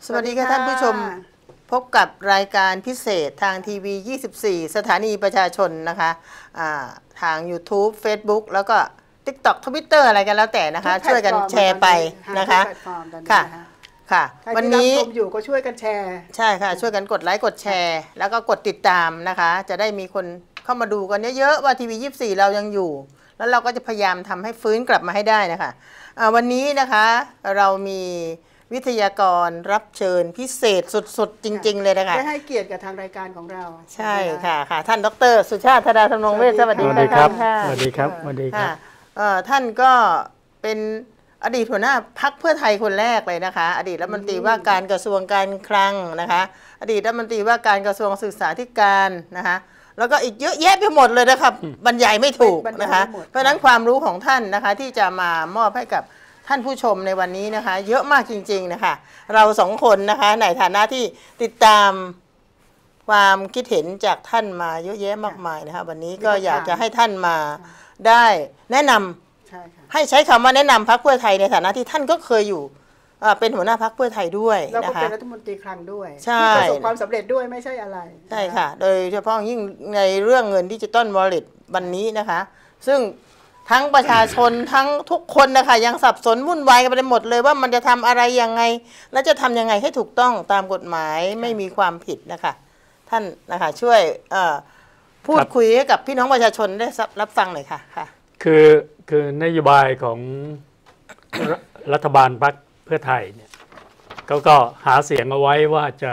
สวัสดีค่ะท่านผู้ชมพบกับรายการพิเศษทางทีวี24สถานีประชาชนนะคะทาง YouTube Facebook แล้วก็ TikTok Twitter อะไรกันแล้วแต่นะคะช่วยกันแชร์ไปนะคะค่ะวันนี้ชมอยู่ก็ช่วยกันแชร์ใช่ค่ะช่วยกันกดไลค์กดแชร์แล้วก็กดติดตามนะคะจะได้มีคนเข้ามาดูกันเยอะๆว่าทีวี24เรายังอยู่แล้วเราก็จะพยายามทำให้ฟื้นกลับมาให้ได้นะคะวันนี้นะคะเรามีวิทยากรรับเชิญพิเศษสุดๆจริงๆเลยนะคะได้ให้เกียรติกับทางรายการของเราใช่ค่ะท่านดร.สุชาติ ธดาธำรงเวชสวัสดีครับสวัสดีครับสวัสดีครับท่านก็เป็นอดีตหัวหน้าพรรคเพื่อไทยคนแรกเลยนะคะอดีตรัฐมนตรีว่าการกระทรวงการคลังนะคะอดีตรัฐมนตรีว่าการกระทรวงศึกษาธิการนะคะแล้วก็อีกเยอะแยะไปหมดเลยนะครับบรรยายไม่ถูกนะคะเพราะฉะนั้นความรู้ของท่านนะคะที่จะมามอบให้กับท่านผู้ชมในวันนี้นะคะเยอะมากจริงๆนะคะเราสองคนนะคะในฐานะที่ติดตามความคิดเห็นจากท่านมาเยอะแยะมากมายนะคะวันนี้ก็อยากจะให้ท่านมาได้แนะนำให้ใช้คำว่าแนะนำพรรคเพื่อไทยในฐานะที่ท่านก็เคยอยู่เป็นหัวหน้าพรรคเพื่อไทยด้วยนะคะแล้วก็เป็นรัฐมนตรีคลังด้วยที่ประสบความสำเร็จด้วยไม่ใช่อะไรใช่ค่ะโดยเฉพาะยิ่งในเรื่องเงินดิจิตอลวอลเล็ตวันนี้นะคะซึ่งทั้งประชาชนทั้งทุกคนนะคะยังสับสนวุ่นวายกันไปหมดเลยว่ามันจะทำอะไรยังไงและจะทำยังไงให้ถูกต้องตามกฎหมายไม่มีความผิดนะคะท่านนะคะช่วยพูดคุยให้กับพี่น้องประชาชนได้รับฟังหน่อยค่ะคือนโยบายของรัฐบาลพรรคเพื่อไทยเนี่ยเขาก็หาเสียงเอาไว้ว่าจะ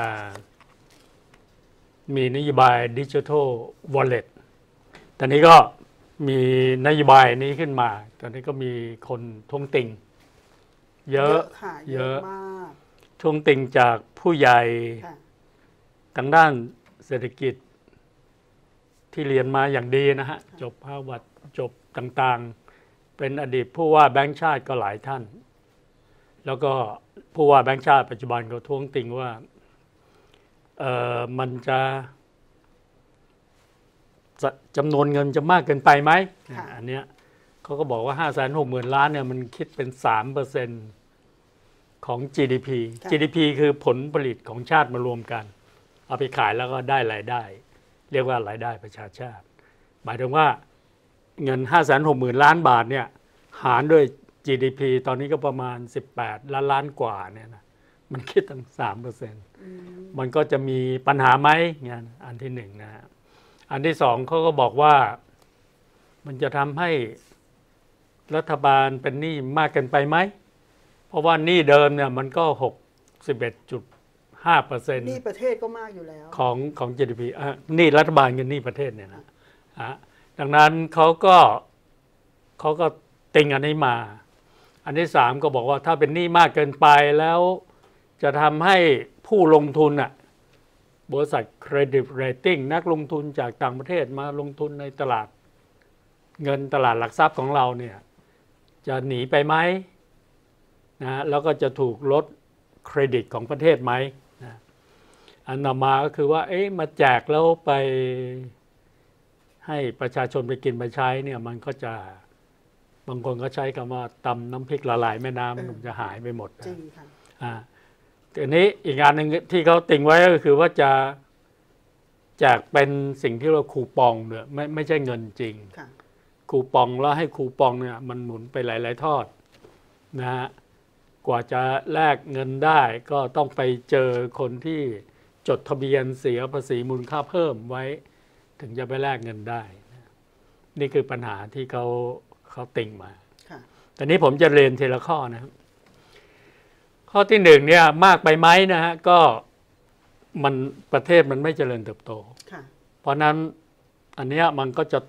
มีนโยบายดิจิทัลวอลเล็ตตอนนี้ก็มีนโยบายนี้ขึ้นมาตอนนี้ก็มีคนท้วงติงเยอะมากท้วงติงจากผู้ใหญ่ทางด้านเศรษฐกิจที่เรียนมาอย่างดีนะฮะจบฮาร์วาร์ดจบต่างๆเป็นอดีตผู้ว่าแบงก์ชาติก็หลายท่านแล้วก็ผู้ว่าแบงก์ชาติปัจจุบันก็ท้วงติงว่ามันจะจำนวนเงินจะมากเกินไปไหมอันเนี้ยเขาก็บอกว่า 560,000 ล้านเนี่ยมันคิดเป็น 3% ของ GDP คือผลผลิตของชาติมารวมกันเอาไปขายแล้วก็ได้รายได้เรียกว่ารายได้ประชาชาติหมายถึงว่าเงิน 560,000 ล้านบาทเนี่ยหารด้วย GDP ตอนนี้ก็ประมาณ18 ล้านกว่าเนี่ยนะมันคิดตั้ง 3% มันก็จะมีปัญหาไหมงานอันที่หนึ่งนะฮะอันที่สองเขาก็บอกว่ามันจะทำให้รัฐบาลเป็นหนี้มากเกินไปไหมเพราะว่าหนี้เดิมเนี่ยมันก็ 61.5% หนี้ประเทศก็มากอยู่แล้วของ GDP หนี้รัฐบาลกับหนี้ประเทศเนี่ยนะดังนั้นเขาก็ติงอันนี้มาอันที่สามก็บอกว่าถ้าเป็นหนี้มากเกินไปแล้วจะทำให้ผู้ลงทุนบริษัทเครดิตเรตติ้งนักลงทุนจากต่างประเทศมาลงทุนในตลาดเงินตลาดหลักทรัพย์ของเราเนี่ยจะหนีไปไหมนะแล้วก็จะถูกลดเครดิตของประเทศไหมนะอันต่อมาก็คือว่ามาแจกแล้วไปให้ประชาชนไปกินไปใช้เนี่ยมันก็จะบางคนก็ใช้คำว่าตำน้ำพริกละลายแม่น้ำมันจะหายไปหมดจริงค่ะทีนี้อีกงานหนึ่งที่เขาติ่งไว้ก็คือว่าจะแจกเป็นสิ่งที่เราคูปองเนี่ยไม่ใช่เงินจริงคูปองแล้วให้คูปองเนี่ยมันหมุนไปหลายๆทอดนะฮะกว่าจะแลกเงินได้ก็ต้องไปเจอคนที่จดทะเบียนเสียภาษีมูลค่าเพิ่มไว้ถึงจะไปแลกเงินได้นี่คือปัญหาที่เขาติ่งมาแต่นี้ผมจะเรียนทีละข้อนะครับข้อที่หนึ่งเนี่ยมากไปไหมนะฮะก็ประเทศมันไม่เจริญเติบโตเพราะนั้นอันนี้มันก็จะ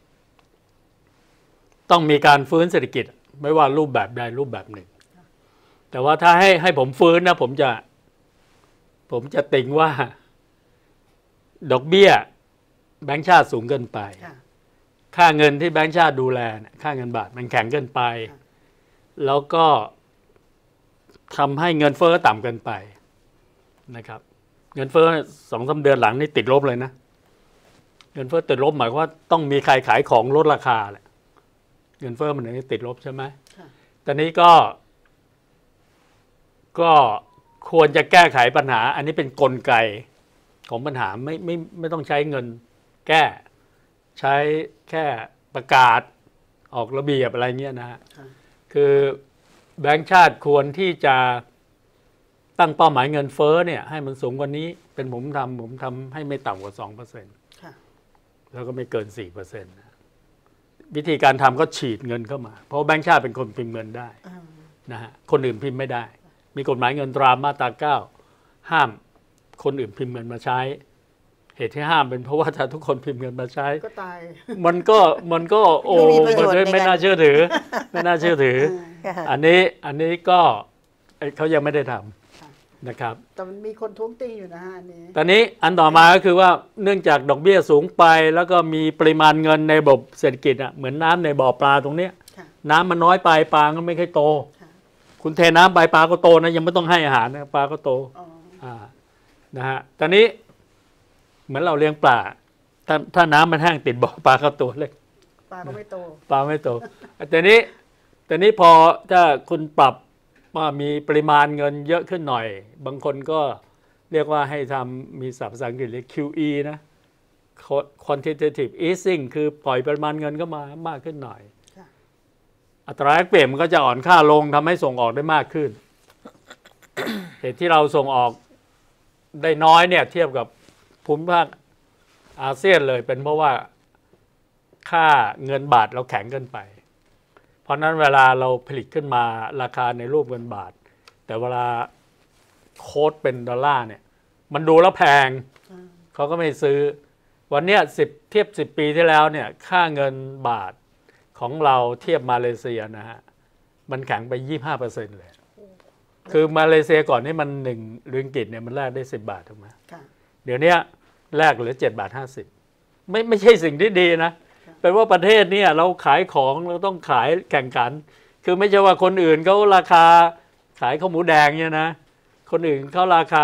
ต้องมีการฟื้นเศรษฐกิจไม่ว่ารูปแบบใดรูปแบบหนึ่งแต่ว่าถ้าให้ผมฟื้นนะผมจะติ่งว่าดอกเบี้ยแบงก์ชาติสูงเกินไปค่าเงินที่แบงก์ชาติดูแลค่าเงินบาทมันแข็งเกินไปแล้วก็ทำให้เงินเฟ้อต่ำเกินไปนะครับเงินเฟ้อ 2-3 เดือนหลังนี่ติดลบเลยนะเงินเฟ้อติดลบหมายว่าต้องมีใครขายของลดราคาแหละเงินเฟ้อมันถึงติดลบใช่ไหมแต่นี้ก็ควรจะแก้ไขปัญหาอันนี้เป็นกลไกของปัญหาไม่ต้องใช้เงินแก้ใช้แค่ประกาศออกระเบียบอะไรเงี้ยนะฮะคือแบงก์ชาติควรที่จะตั้งเป้าหมายเงินเฟ้อเนี่ยให้มันสูงกว่านี้เป็นผมทำให้ไม่ต่ำกว่า 2% แล้วก็ไม่เกิน 4%นะวิธีการทำก็ฉีดเงินเข้ามาเพราะแบงก์ชาติเป็นคนพิมพ์เงินได้นะฮะคนอื่นพิมพ์ไม่ได้มีกฎหมายเงินตรามาตรา9ห้ามคนอื่นพิมพ์เงินมาใช้เหตุที่ห้ามเป็นเพราะว่าถ้าทุกคนพิมพ์เงินมาใช้ก็ตายมันก็โอ้ไม่น่าเชื่อถือไม่น่าเชื่อถืออันนี้ก็เขายังไม่ได้ทำนะครับแต่มันมีคนท้วงติงอยู่นะฮะอันนี้ตอนนี้อันต่อมาก็คือว่าเนื่องจากดอกเบี้ยสูงไปแล้วก็มีปริมาณเงินในระบบเศรษฐกิจอ่ะเหมือนน้ำในบ่อปลาตรงนี้น้ำมันน้อยไปปลาก็ไม่ค่อยโตคุณเทน้ำไปปลาก็โตนะยังไม่ต้องให้อาหารนะปลาก็โตนะฮะตอนนี้เหมือนเราเลี้ยงปลาถ้าน้ำมันแห้งติดบ่อปลาก็ตัวเล็กปลาก็ไม่โตปลาไม่โตแต่นี้พอถ้าคุณปรับว่ามีปริมาณเงินเยอะขึ้นหน่อยบางคนก็เรียกว่าให้ทำมีศัพท์ภาษาอังกฤษเรียก QE นะ quantitative easing คือปล่อยปริมาณเงินก็มามากขึ้นหน่อยอัตราแลกเปลี่ยนมันก็จะอ่อนค่าลงทำให้ส่งออกได้มากขึ้น เหตุที่เราส่งออกได้น้อยเนี่ยเทียบกับภูมิภาคอาเซียนเลยเป็นเพราะว่าค่าเงินบาทเราแข็งเกินไปเพราะนั้นเวลาเราผลิตขึ้นมาราคาในรูปเงินบาทแต่เวลาโค้ดเป็นดอลลาร์เนี่ยมันดูแล้วแพงเขาก็ไม่ซื้อวันนี้เทียบ10 ปีที่แล้วเนี่ยค่าเงินบาทของเราเทียบมาเลเซียนะฮะมันแข็งไป 25% เลยคือมาเลเซียก่อนนี่มัน1ริงกิตเนี่ยมันแลกได้10 บาทถูกไหมเดี๋ยวนี้แลกเหลือ7.50 ไม่ใช่สิ่งที่ดีนะแปลว่าประเทศนี้เราขายของเราต้องขายแข่งขันคือไม่ใช่ว่าคนอื่นเขาราคาขายข้าวหมูแดงเนี่ยนะคนอื่นเขาราคา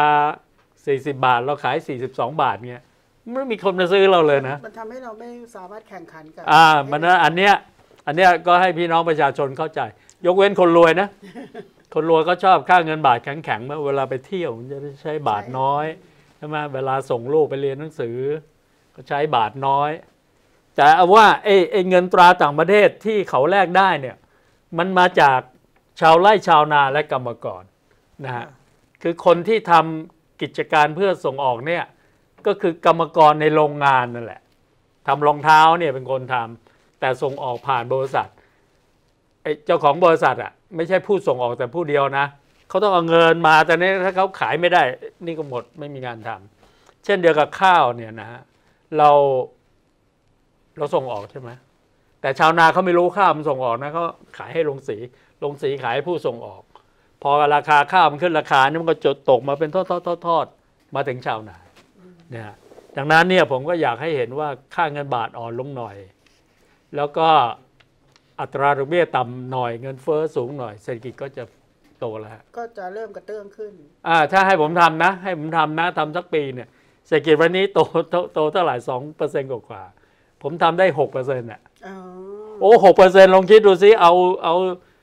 40 บาทเราขาย42 บาทเนี่ยไม่มีคนมาซื้อเราเลยนะมันทำให้เราไม่สามารถแข่งขันกับมันนะอันเนี้ยก็ให้พี่น้องประชาชนเข้าใจยกเว้นคนรวยนะคนรวยก็ชอบค่าเงินบาทแข็งๆเมื่อเวลาไปเที่ยวมันจะใช้บาทน้อยใช่ไหมเวลาส่งลูกไปเรียนหนังสือก็ใช้บาทน้อยแต่ว่าไอ้เงินตราต่างประเทศที่เขาแลกได้เนี่ยมันมาจากชาวไร่ชาวนาและกรรมกรนะฮะคือคนที่ทำกิจการเพื่อส่งออกเนี่ยก็คือกรรมกรในโรงงานนั่นแหละทำรองเท้าเนี่ยเป็นคนทำแต่ส่งออกผ่านบริษัทไอ้เจ้าของบริษัทอ่ะไม่ใช่ผู้ส่งออกแต่ผู้เดียวนะเขาต้องเอาเงินมาแต่นี้ถ้าเขาขายไม่ได้นี่ก็หมดไม่มีงานทำเช่นเดียวกับข้าวเนี่ยนะฮะเราส่งออกใช่ไหมแต่ชาวนาเขาไม่รู้ข้าวมันส่งออกนะเขาขายให้โรงสีขายให้ผู้ส่งออกพอราคาข้าวมันขึ้นราคานี่มันก็จดตกมาเป็นทอดมาถึงชาวนาเนี่ยดังนั้นเนี่ยผมก็อยากให้เห็นว่าค่าเงินบาทอ่อนลงหน่อยแล้วก็อัตราดอกเบี้ยต่ำหน่อยเงินเฟ้อสูงหน่อยเศรษฐกิจก็จะโตแล้วก็จะเริ่มกระเตื้องขึ้นถ้าให้ผมทำนะทำสักปีเนี่ยเศรษฐกิจวันนี้โตเท่าไหร่ 2% กว่าผมทำได้ 6% อ่ะโอ้ 6% ลองคิดดูซิเอา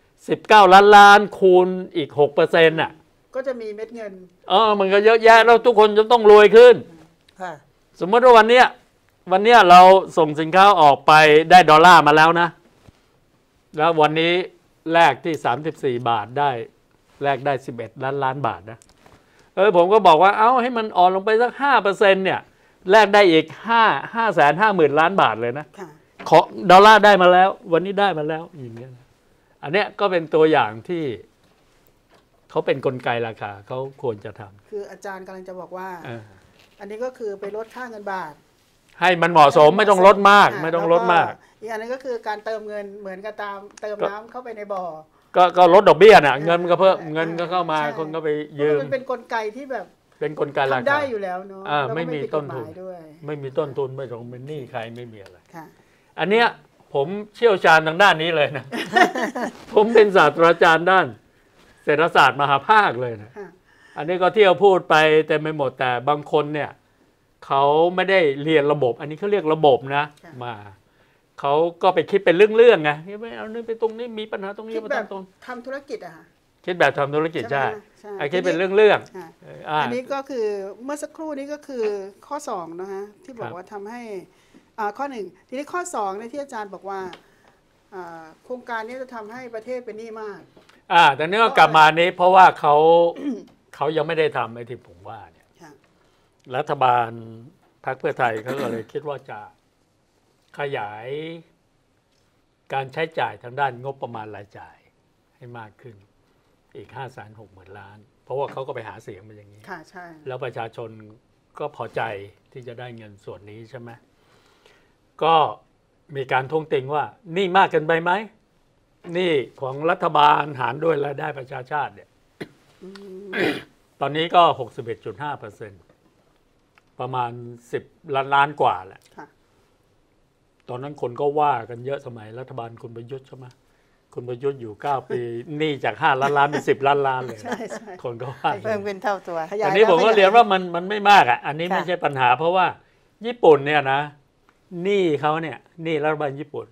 19 ล้านคูณอีก 6% น่ะก็จะมีเม็ดเงินมันก็เยอะแยะแล้วทุกคนจะต้องรวยขึ้นสมมติว่าวันเนี้ยเราส่งสินค้าออกไปได้ดอลลาร์มาแล้วนะแล้ววันนี้แลกที่34 บาทได้แลกได้11 ล้านบาทนะผมก็บอกว่าเอาให้มันอ่อนลงไปสัก 5% เนี่ยแลกได้อีก550,000 ล้านบาทเลยนะขอดอลลาร์ได้มาแล้ววันนี้ได้มาแล้วอย่างเงี้ยอันเนี้ยก็เป็นตัวอย่างที่เขาเป็นกลไกราคาเขาควรจะทำคืออาจารย์กำลังจะบอกว่าอันนี้ก็คือไปลดค่าเงินบาทให้มันเหมาะสมไม่ต้องลดมากไม่ต้องลดมากอีกอันนึงก็คือการเติมเงินเหมือนกับเติมน้ำเข้าไปในบ่อก็ลดดอกเบี้ยน่ะเงินก็เพิ่มเงินก็เข้ามาคนก็ไปยืมมันเป็นกลไกที่แบบเป็นกลไกราคาได้อยู่แล้วเนาะไม่มีต้นทุนไม่มีต้นทุนไม่ต้องเป็นหนี้ใครไม่มีอะไรอันเนี้ยผมเชี่ยวชาญทางด้านนี้เลยนะผมเป็นศาสตราจารย์ด้านเศรษฐศาสตร์มหาภาคเลยนะอันนี้ก็เที่ยวพูดไปแต่ไม่หมดแต่บางคนเนี่ยเขาไม่ได้เรียนระบบอันนี้เขาเรียกระบบนะมาเขาก็ไปคิดเป็นเรื่องไงไม่เอานี่ไปตรงนี้มีปัญหาตรงนี้มาตรงทำธุรกิจอะค่ะคิดแบบทำธุรกิจใช่ใช่ไอ้คิดเป็นเรื่องอันนี้ก็คือเมื่อสักครู่นี้ก็คือข้อ2นะฮะที่บอกว่าทำให้ข้อ1ทีนี้ข้อ2ในที่อาจารย์บอกว่าโครงการนี้จะทำให้ประเทศเป็นหนี้มากแต่เนื่องกลับมานี้เพราะว่าเขายังไม่ได้ทำไอ้ที่ผมว่าเนี่ยรัฐบาลพรรคเพื่อไทยเขาก็เลยคิดว่าจะขยายการใช้จ่ายทางด้านงบประมาณรายจ่ายให้มากขึ้นอีก 560,000 ล้านเพราะว่าเขาก็ไปหาเสียงมาอย่างนี้ใช่แล้วประชาชนก็พอใจที่จะได้เงินส่วนนี้ใช่ไหมก็มีการท้วงติงว่านี่มากเกินไปไหมนี่ของรัฐบาลหารด้วยรายได้ประชาชาติเนี่ย ตอนนี้ก็ 61.5%ประมาณ10 ล้านกว่าแหละตอนนั้นคนก็ว่ากันเยอะสมัยรัฐบาลคุณประยุทธ์ใช่ไหมคุณประยุทธ์อยู่9 ปีหนี้จาก5 ล้านเป็น10 ล้านเลยใช่คนก็ว่าเพิ่มเป็นเท่าตัวอันนี้ผมก็เรียนว่ามันไม่มากอันนี้ไม่ใช่ปัญหาเพราะว่าญี่ปุ่นเนี่ยนะหนี้เขาเนี่ยหนี้รัฐบาลญี่ปุ่น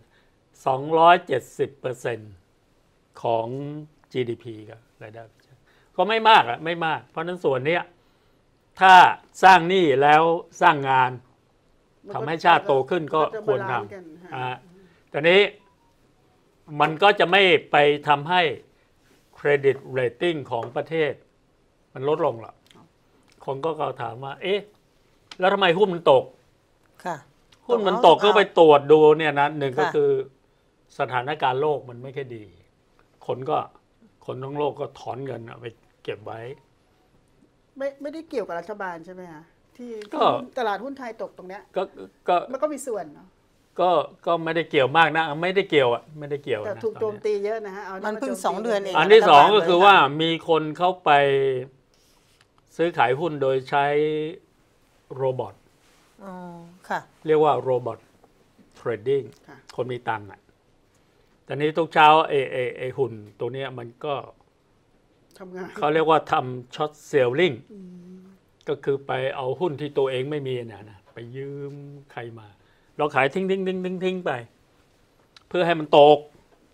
270% ของ GDP ก็รายได้ก็ไม่มากไม่มากเพราะนั้นส่วนนี้ถ้าสร้างหนี้แล้วสร้างงานทำให้ชาติโตขึ้นก็ควรทำแต่นี้มันก็จะไม่ไปทำให้เครดิตเรตติ้งของประเทศมันลดลงหรอกคนก็ถามว่าเอ๊ะแล้วทำไมหุ้นมันตกหุ้นมันตกก็ไปตรวจดูเนี่ยนะหนึ่งก็คือสถานการณ์โลกมันไม่ค่อยดีคนทั้งโลกก็ถอนเงินเอาไปเก็บไว้ไม่ได้เกี่ยวกับรัฐบาลใช่ไหมคะที่ตลาดหุ้นไทยตกตรงเนี้ยมันก็มีส่วนเนาะก็ไม่ได้เกี่ยวมากนะไม่ได้เกี่ยวแต่ถูกโจมตีเยอะนะฮะมันเพิ่ง2 เดือนเองอันที่2ก็คือว่ามีคนเข้าไปซื้อขายหุ้นโดยใช้โรบอทเรียกว่าโรบอทเทรดดิ้งคนมีตังค์แต่นี้ทุกเช้าไอหุ่นตัวนี้มันก็ทำงานเขาเรียกว่าทำช็อตเซลลิงก็คือไปเอาหุ้นที่ตัวเองไม่มีนะไปยืมใครมาเราขายทิ้งไปเพื่อให้มันตก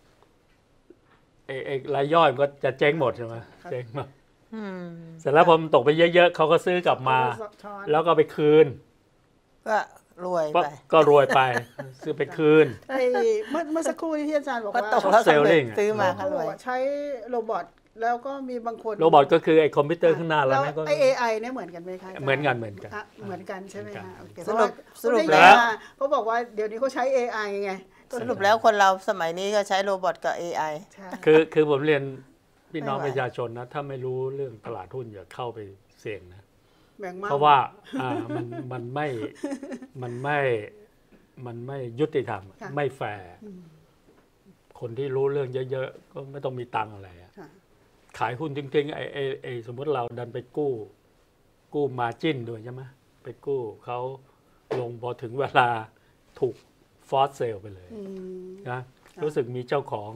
รายย่อยมันก็จะเจ๊งหมดใช่ไหมเจ๊งหมดเสร็จแล้วพอมันตกไปเยอะๆเขาก็ซื้อกลับมาแล้วก็ไปคืนก็รวยไปซื้อไปคืนเมื่อสักครู่ที่อาจารย์บอกว่าตกแล้วเซลลิงซื้อมารวยใช้โรบอทแล้วก็มีบางคนโรบอทก็คือไอ้คอมพิวเตอร์ข้างหน้าแล้วก็ไอ้ AI เนี่ยเหมือนกันไหมคะเหมือนกันใช่ไหมคะสรุปแล้วเขาบอกว่าเดี๋ยวนี้เขาใช้ AI ไงสรุปแล้วคนเราสมัยนี้ก็ใช้โรบอทกับ AI คือผมเรียนพี่น้องประชาชนนะถ้าไม่รู้เรื่องตลาดหุ้นอย่าเข้าไปเสี่ยงนะเพราะว่ามันไม่ยุติธรรมไม่แฟร์คนที่รู้เรื่องเยอะๆก็ไม่ต้องมีตังค์อะไรขายหุ้นจริงๆไอ้สมมติเราดันไปกู้มาจิ้นด้วยใช่ไหมไปกู้เขาลงพอถึงเวลาถูกฟอสเซลไปเลยนะรู้สึกมีเจ้าของ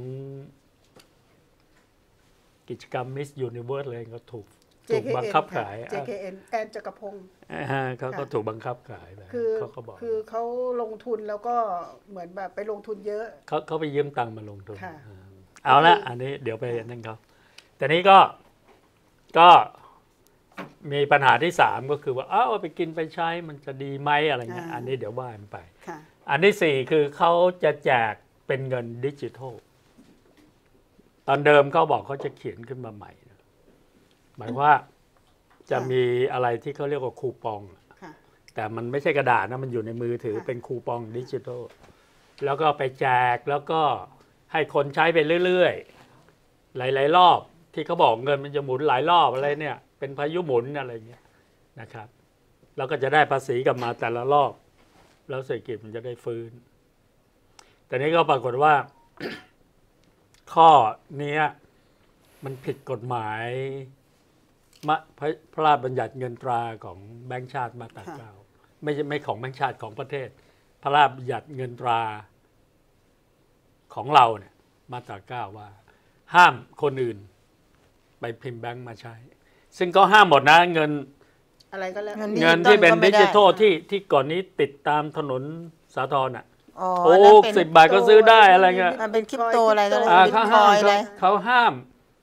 กิจกรรม Miss Universe เลยก็ถูกบังคับขาย JKN แอนจักรพงศ์เขาก็ถูกบังคับขายไปเขาก็บอกคือเขาลงทุนแล้วก็เหมือนแบบไปลงทุนเยอะเขาไปยืมตังค์มาลงทุนเอาละอันนี้เดี๋ยวไปนั่นเขาแต่นี้ก็มีปัญหาที่3ก็คือว่าเอาไปกินไปใช้มันจะดีไหมอะไรเงี้ยอันนี้เดี๋ยวว่ากันไปอันที่4คือเขาจะแจกเป็นเงินดิจิทัลตอนเดิมเขาบอกเขาจะเขียนขึ้นมาใหม่หมายว่าจะมีอะไรที่เขาเรียกว่าคูปองแต่มันไม่ใช่กระดาษนะมันอยู่ในมือถือเป็นคูปองดิจิทัลแล้วก็ไปแจกแล้วก็ให้คนใช้ไปเรื่อยๆหลายๆรอบที่เขาบอกเงินมันจะหมุนหลายรอบอะไรเนี่ยเป็นพายุหมุนอะไรเงี้ยนะครับแล้วก็จะได้ภาษีกลับมาแต่ละรอบแล้วเศรษฐกิจมันจะได้ฟื้นแต่นี้ก็ปรากฏว่า ข้อนี้มันผิดกฎหมายพระราชบัญญัติเงินตราของแบงก์ชาติมาตรา9ไม่ของแบงก์ชาติของประเทศพระราชบัญญัติเงินตราของเราเนี่ยมาตรา9ว่าห้ามคนอื่นไปพิมพ์แบงก์มาใช้ซึ่งก็ห้ามหมดนะเงินอะไรก็แล้วเงินที่เป็นดิจิทัลที่ก่อนนี้ติดตามถนนสาทรน่ะโอ้10 บาทก็ซื้อได้อะไรเงี้ยมันเป็นคริปโตอะไรก็เขาห้าม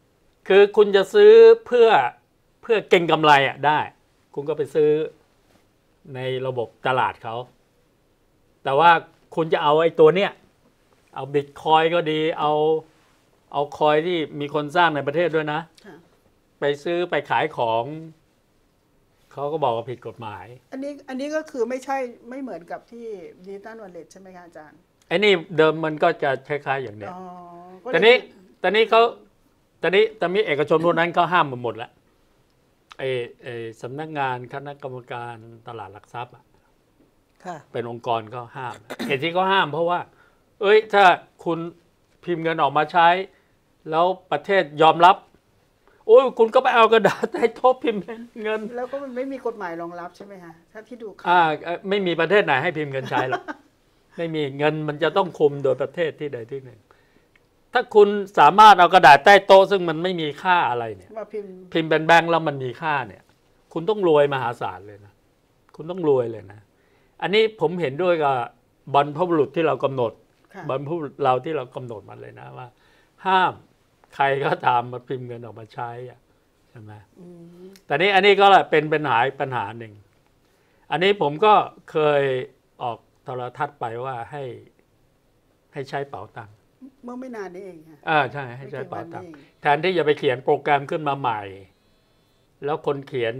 คือคุณจะซื้อเพื่อเก็งกำไรอ่ะได้ คุณก็ไปซื้อในระบบตลาดเขาแต่ว่าคุณจะเอาไอ้ตัวเนี้ยเอาบิตคอยก็ดีเอาคอยที่มีคนสร้างในประเทศด้วยนะไปซื้อไปขายของเขาก็บอกว่าผิดกฎหมายอันนี้ก็คือไม่เหมือนกับที่ดิจิตอลวอลเล็ตใช่ไหมคะอาจารย์ไอ้นี่เดิมมันก็จะคล้ายๆอย่างเนี้ยแต่นี้แต่นี้เอกชนพวกนั้นเขาห้ามหมดแล้วไอ้สำนักงานคณะกรรมการตลาดหลักทรัพย์เป็นองค์กรก็ห้ามเหตุที่เขาห้ามเพราะว่าถ้าคุณพิมพ์เงินออกมาใช้แล้วประเทศยอมรับคุณก็ไปเอากระดาษให้ทบพิมพ์เงินแล้วก็มันไม่มีกฎหมายรองรับใช่ไหมคะถ้าที่ดูไม่มีประเทศไหนให้พิมพ์เงินใช้หรอกไม่มีเงินมันจะต้องคุมโดยประเทศที่ใดที่หนึ่งถ้าคุณสามารถเอากระดาษใต้โต๊ะซึ่งมันไม่มีค่าอะไรเนี่ยพิมพ์เป็นแบงค์แล้วมันมีค่าเนี่ยคุณต้องรวยมหาศาลเลยนะคุณต้องรวยเลยนะอันนี้ผมเห็นด้วยกับบรรพบุรุษที่เรากำหนดบรรพบุรุษเราที่เรากำหนดมันเลยนะว่าห้ามใครก็ตามมาพิมพ์เงินออกมาใช้ใช่ไหมแต่นี้อันนี้ก็เป็นปัญหาหนึ่งอันนี้ผมก็เคยออกโทรทัศน์ไปว่าให้ใช้เป๋าตังค์เมื่อไม่นานนี้เองใช่ให้ใช้เป๋าตังค์แทนที่จะไปเขียนโปรแกรมขึ้นมาใหม่แล้วคนเขียน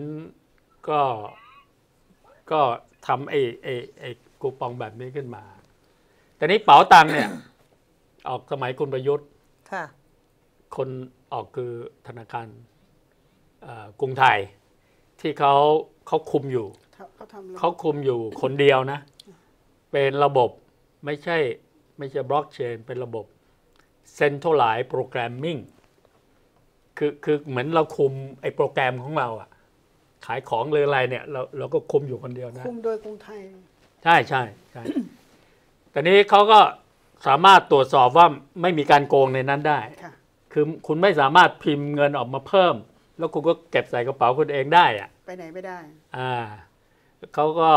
ก็ทำไอ้คูปองแบบนี้ขึ้นมาแต่นี้เป๋าตังค์เนี่ยออกสมัยคุณประยุทธ์คนออกคือธนาคารกรุงไทยที่เขาคุมอยู่เขาคุมอยู่คนเดียวนะเป็นระบบไม่ใช่บล็อกเชนเป็นระบบ Centralized Programming คือเหมือนเราคุมไอ้โปรแกรมของเราขายของหรืออะไรเนี่ยเราก็คุมอยู่คนเดียวนะคุมโดยกรุงไทยใช่แต่นี้เขาก็สามารถตรวจสอบว่าไม่มีการโกงในนั้นได้คือคุณไม่สามารถพิมพ์เงินออกมาเพิ่มแล้วคุณก็เก็บใส่กระเป๋าคุณเองได้ไปไหนไม่ได้เขาก็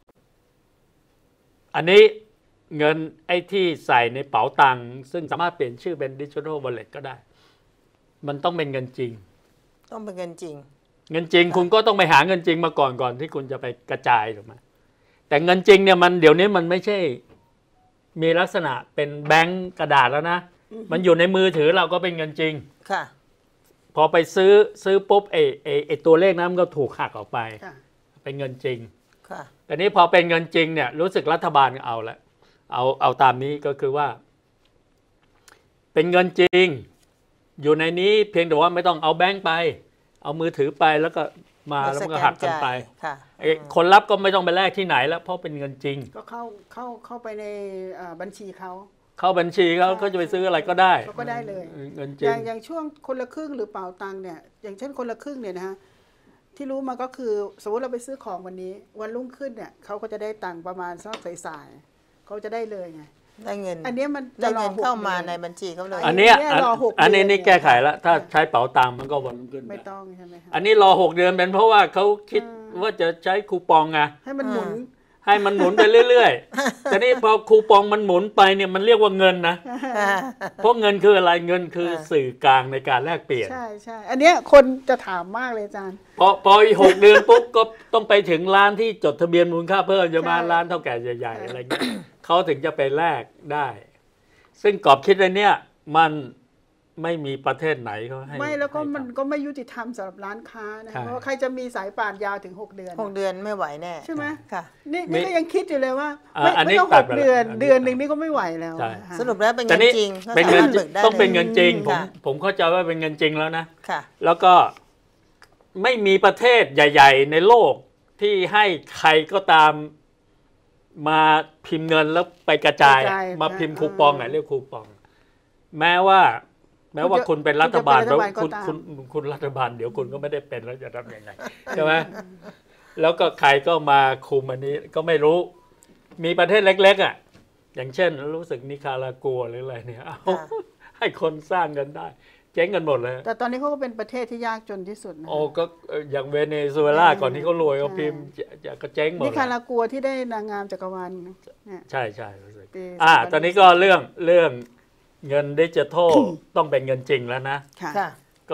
อันนี้เงินไอ้ที่ใส่ในเป๋าตังค์ซึ่งสามารถเปลี่ยนชื่อเป็น Digital Wallet ก็ได้มันต้องเป็นเงินจริงต้องเป็นเงินจริงคุณก็ต้องไปหาเงินจริงมาก่อนที่คุณจะไปกระจายถูกไหมแต่เงินจริงเนี่ยมันเดี๋ยวนี้มันไม่ใช่มีลักษณะเป็นแบงก์กระดาษแล้วนะมันอยู่ในมือถือเราก็เป็นเงินจริงพอไปซื้อปุ๊บไอ้ตัวเลขนั้นมันก็ถูกหักออกไปเป็นเงินจริงแต่นี้พอเป็นเงินจริงเนี่ยรู้สึกรัฐบาลเอาละเอาตามนี้ก็คือว่าเป็นเงินจริงอยู่ในนี้เพียงแต่ว่าไม่ต้องเอาแบงก์ไปเอามือถือไปแล้วก็มาแล้วก็หักกันไปคนรับก็ไม่ต้องไปแลกที่ไหนแล้วเพราะเป็นเงินจริงก็เข้าไปในบัญชีเข้าบัญชีเขาก็จะไปซื้ออะไรก็ได้ก็ได้เลยเงินจริงอย่างช่วงคนละครึ่งหรือเป๋าตังค์เนี่ยอย่างเช่นคนละครึ่งเนี่ยนะฮะที่รู้มาก็คือสมมติเราไปซื้อของวันนี้วันรุ่งขึ้นเนี่ยเขาก็จะได้ตังค์ประมาณสักสายๆเขาจะได้เลยไงได้เงินอันนี้มันได้เงินเข้ามาในบัญชีเขาเลยอันนี้นี่แก้ไขแล้วถ้าใช้เป๋าตังค์มันก็วันรุ่งขึ้นไม่ต้องใช่ไหมอันนี้รอ6 เดือนเป็นเพราะว่าเขาคิดว่าจะใช้คูปองไงให้มันหมุนไปเรื่อยๆแต่นี่พอคูปองมันหมุนไปเนี่ยมันเรียกว่าเงินนะเพราะเงินคืออะไรเงินคือสื่อกลางในการแลกเปลี่ยนใช่อันนี้คนจะถามมากเลยอาจารย์พออีก6 เดือนปุ๊บก็ต้องไปถึงร้านที่จดทะเบียนมูลค่าเพิ่มจะมาร้านเท่าแก่ใหญ่ๆอะไรเงี้ยเขาถึงจะไปแลกได้ซึ่งกรอบคิดอะไรเนี่ยมันไม่มีประเทศไหนเขาให้ไม่แล้วก็มันก็ไม่ยุติธรรมสำหรับร้านค้านะเพราะใครจะมีสายป่านยาวถึง6 เดือน 6 เดือนไม่ไหวแน่ใช่ไหมค่ะนี่ก็ยังคิดอยู่เลยว่าไม่ต้อง6 เดือนนึงนี่ก็ไม่ไหวแล้วสรุปแล้วเป็นเงินจริงเป็นเงินต้องเป็นเงินจริงผมเข้าใจว่าเป็นเงินจริงแล้วนะแล้วก็ไม่มีประเทศใหญ่ๆในโลกที่ให้ใครก็ตามมาพิมพ์เงินแล้วไปกระจายมาพิมพ์คูปองเรียกคูปองแม้ว่าคุณเป็นรัฐบาลแล้วคุณรัฐบาลเดี๋ยวคุณก็ไม่ได้เป็นแล้วจะทำยังไงใช่ไหมแล้วก็ใครก็มาคุมอันนี้ก็ไม่รู้มีประเทศเล็กๆอย่างเช่นรู้สึกนิคารากัวหรืออะไรเนี่ยให้คนสร้างกันได้เจ๊งกันหมดเลยแต่ตอนนี้เขาก็เป็นประเทศที่ยากจนที่สุดนะก็อย่างเวเนซุเอลาก่อนที่เขารวยเขาพิมพ์จะเจ๊งหมดนิคารากัวที่ได้นางงามจักรวาลใช่รู้สึกตอนนี้ก็เรื่องเงินดิจิทัลต้องเป็นเงินจริงแล้วนะก็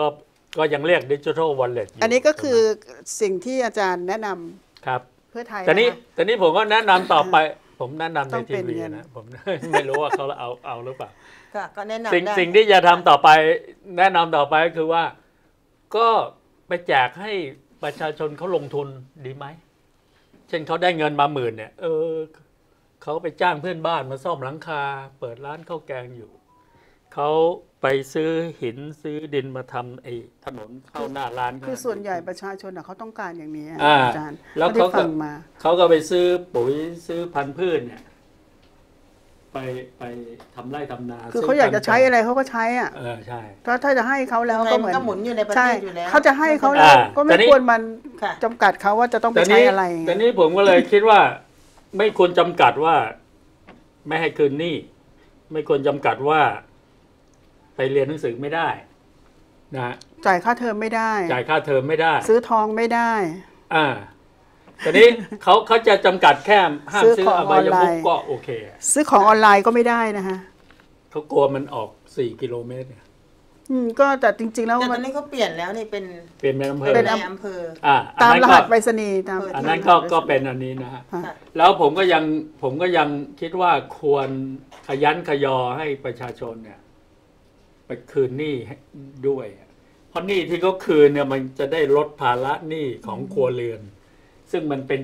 ก็ยังเรียกดิจิทัลวอลเล็ตอยู่อันนี้ก็คือสิ่งที่อาจารย์แนะนำครับเพื่อไทยแต่นี้ะคะแต่นี้ผมก็แนะนำต่อไป ผมแนะนำต้ในองทีเป็นวีเงินนะผม ไม่รู้ว่าเขาเอาหรือเปล่าค่ะก็แนะนำสิ่งได้สิ่งที่จะทำต่อไปแนะนำต่อไปก็คือว่า ก็ไปแจกให้ประชาชนเขาลงทุนดีไหมเช่นเขาได้เงินมา10,000เนี่ยเขาไปจ้างเพื่อนบ้านมาซ่อมหลังคา เปิดร้านข้าวแกงอยู่เขาไปซื้อหินซื้อดินมาทำไอ้ถนนเข้าหน้าร้านคือส่วนใหญ่ประชาชนเขาต้องการอย่างนี้อ่าอาจารย์แล้วได้เขาก็ฟังมาเขาก็ไปซื้อปุ๋ยซื้อพันธุ์พืชเนี่ยไปทำไร่ทำนาคือเขาอยากจะใช้อะไรเขาก็ใช้อ่ะใช่ถ้าจะให้เขาแล้วยังไงก็เหมัมืนอนก็หมุนอยู่ในประเทใช่ศอยู่แล้วเขาจะให้เขาแล้วก็ไม่ควรมันค่ะจำกัดเขาว่าจะต้องไปแต่ใช้นี้อะไรแต่นี้ผมก็เลยคิดว่า ไม่ควรจำกัดว่า ไม่ให้คืนหนี้ไม่ควรจำกัดว่า ไปเรียนหนังสือไม่ได้นะฮะจ่ายค่าเทอมไม่ได้จ่ายค่าเทอมไม่ได้ซื้อทองไม่ได้แต่นี้เขาจะจำกัดแค่ห้ามซื้อซื้อของอบายมุกออนไลน์ก็โอเคซื้อของออนไลน์ก็ไม่ได้นะคะเขากลัวมันออก4 กิโลเมตรเนี่ยก็แต่จริง ๆ แล้วแต่ตมัอน นนี้เขาเปลี่ยนแล้วนี่เป็นเปลี่ยนเป็นอำเภอเป็นในอำเภอตามอันรนั้นหัสก็ไปรษณีย์ตามอันนั้นก็เป็นอันนี้นะฮะค่ะค่ะแล้วผมก็ยังคิดว่าควรขยันขยอให้ประชาชนเนี่ย ไปคืนหนี้ด้วย เพราะหนี้ที่เขาคืนเนี่ยมันจะได้ลดภาระหนี้ของครัวเรือน ซึ่งมันเป็น